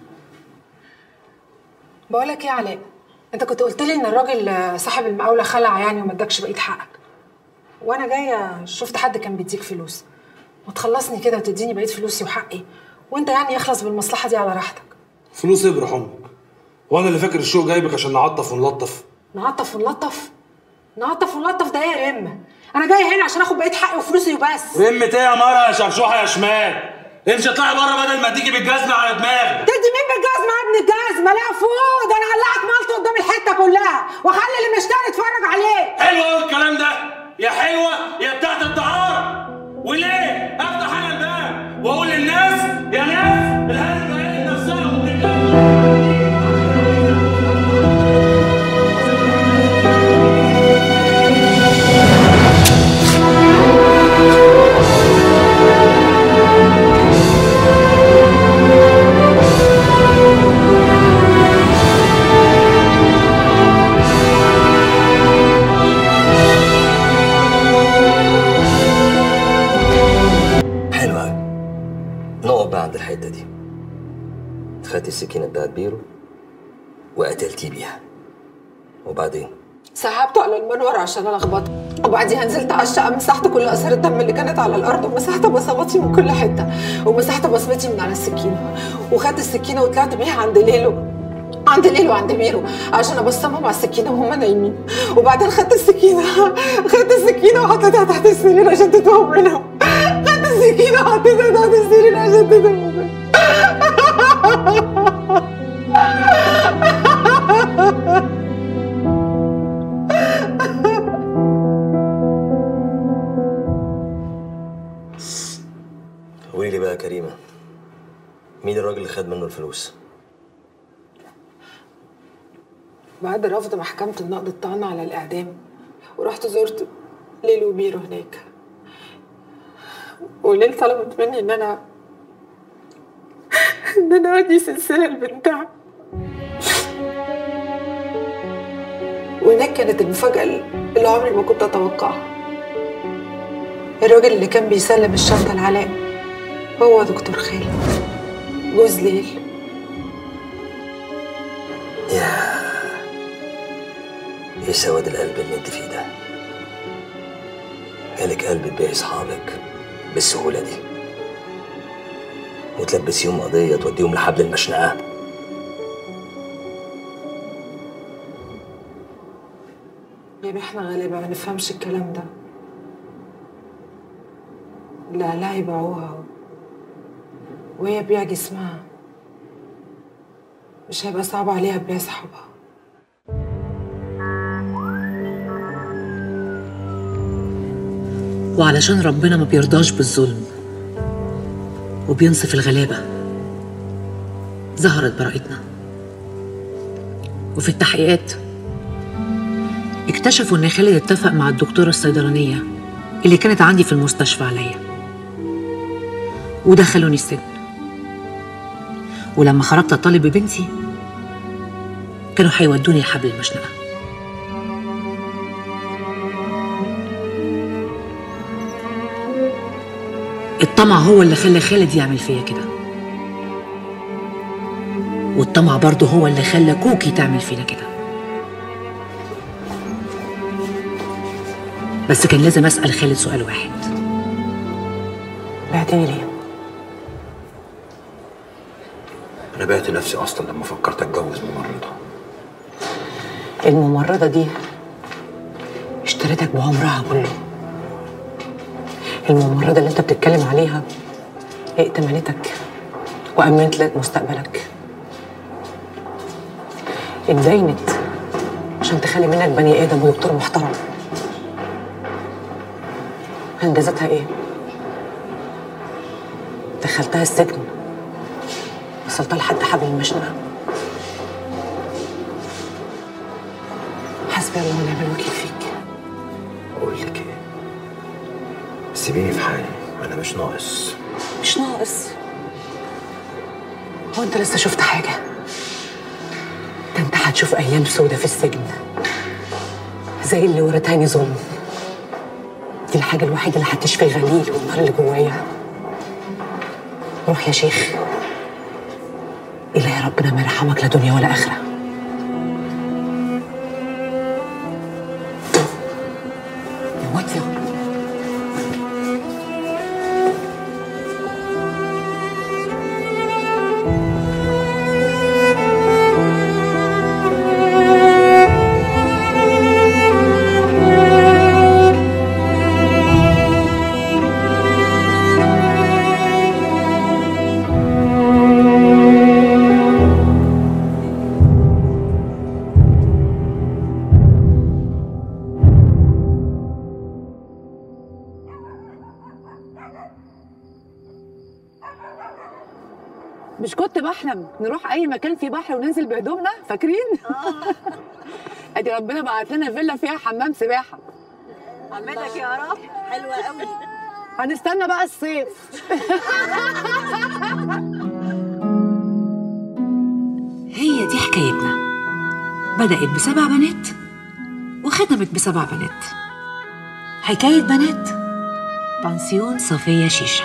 بقولك ايه يا علاء، انت كنت قلت لي ان الراجل صاحب المقاولة خلع يعني وما ادكش بقية حقك، وانا جايه شفت حد كان بيديك فلوس وتخلصني كده وتديني بقية فلوسي وحقي، وانت يعني يخلص بالمصلحة دي على راحتك. فلوس ايه برح امك؟ وانا اللي فاكر الشوق جايبك عشان نعطف ونلطف؟ نعطف ونلطف؟ نعطف ونلطف ده ايه يا رمة؟ انا جايه هنا عشان اخد بقية حقي وفلوسي وبس. رمة ايه يا مرة يا شرشوحة يا شمال؟ امشي اطلعي بره بدل ما تيجي بالجزمة على دماغك. تدي مين بالجزمة يا ابن الجزمة؟ لا فوق، ده انا هقلعك ملط قدام الحتة كلها واخلي اللي مشتري يتفرج عليه. حلو قوي الكلام ده، يا حلوة يا بتاعت الدعارة. وليه؟ افتح انا الباب واقول للناس يا ناس الهانم بقالت نفسها عند الحته دي. خدتي السكينه بتاعت بيرو وقتلتيه بيها، وبعدين سحبته على المنور عشان الخبطه، وبعديها نزلت على الشقه مسحت كل اثار الدم اللي كانت على الارض، ومسحت بصماتي من كل حته، ومسحت بصمتي من على السكينه، وخدت السكينه وطلعت بيها عند ليلو وعند بيرو عشان ابصمهم على السكينه وهم نايمين، وبعدين خدت السكينه وحطيتها تحت السرير عشان تتوه منهم. خدت السكينه وحطيتها تحت السرير عشان تتوه منهم. قولي لي بقى يا كريمه، مين الراجل اللي خد منه الفلوس؟ بعد رفض محكمة النقض الطعن على الإعدام ورحت زرت ليلو وبيرو هناك، وليل طلبت مني إن أنا أدي سلسلة لبنتها، وهناك كانت المفاجأة اللي عمري ما كنت أتوقعها. الراجل اللي كان بيسلم الشنطة لعلاء هو دكتور خالد جوز ليل. ايه سواد القلب اللي انت فيه ده؟ جالك قلب تبيعي اصحابك بالسهوله دي وتلبسيهم قضيه توديهم لحبل المشنقه؟ يعني احنا غالبا ما نفهمش الكلام ده. لا يبيعوها وهي بيع جسمها، مش هيبقى صعب عليها تبيع صحابها. وعلشان ربنا ما بيرضاش بالظلم وبينصف الغلابة، ظهرت براءتنا. وفي التحقيقات اكتشفوا ان خالد اتفق مع الدكتورة الصيدلانية اللي كانت عندي في المستشفى عليا، ودخلوني السجن. ولما خرجت اطالب ببنتي كانوا هيودوني لحبل المشنقه. الطمع هو اللي خلى خالد يعمل فيا كده، والطمع برضه هو اللي خلى كوكي تعمل فينا كده. بس كان لازم اسال خالد سؤال واحد. بعتني ليه؟ انا بعت نفسي اصلا لما فكرت اتجوز ممرضه. الممرضه دي اشتريتك بعمرها كله. الممرضه اللي انت بتتكلم عليها ائتمنتك وامنت لك مستقبلك. اتدينت عشان تخلي منك بني ادم ودكتور محترم. انجازتها ايه؟ دخلتها السجن، وصلتها لحد حبل المشنقه. حسبي الله ونعم الوكيل فيك. اقول لك ايه؟ سيبيني في حالي، انا مش ناقص. مش ناقص؟ هو انت لسه شفت حاجه؟ ده انت هتشوف ايام سودة في السجن زي اللي ورثاني ظلم. دي الحاجه الوحيده اللي هتشفي غليل والنار اللي جوايا. روح يا شيخ، إلهي ربنا ما يرحمك لا دنيا ولا آخرة. موت يا مش كنت بحلم نروح اي مكان فيه بحر وننزل بهدومنا؟ فاكرين؟ ادي ربنا بعت لنا فيلا فيها حمام سباحه. عمتك يا رب حلوه قوي. هنستنى بقى الصيف. هي دي حكايتنا، بدأت ب7 بنات وختمت ب7 بنات. حكاية بنات بنسيون صفية شيشة.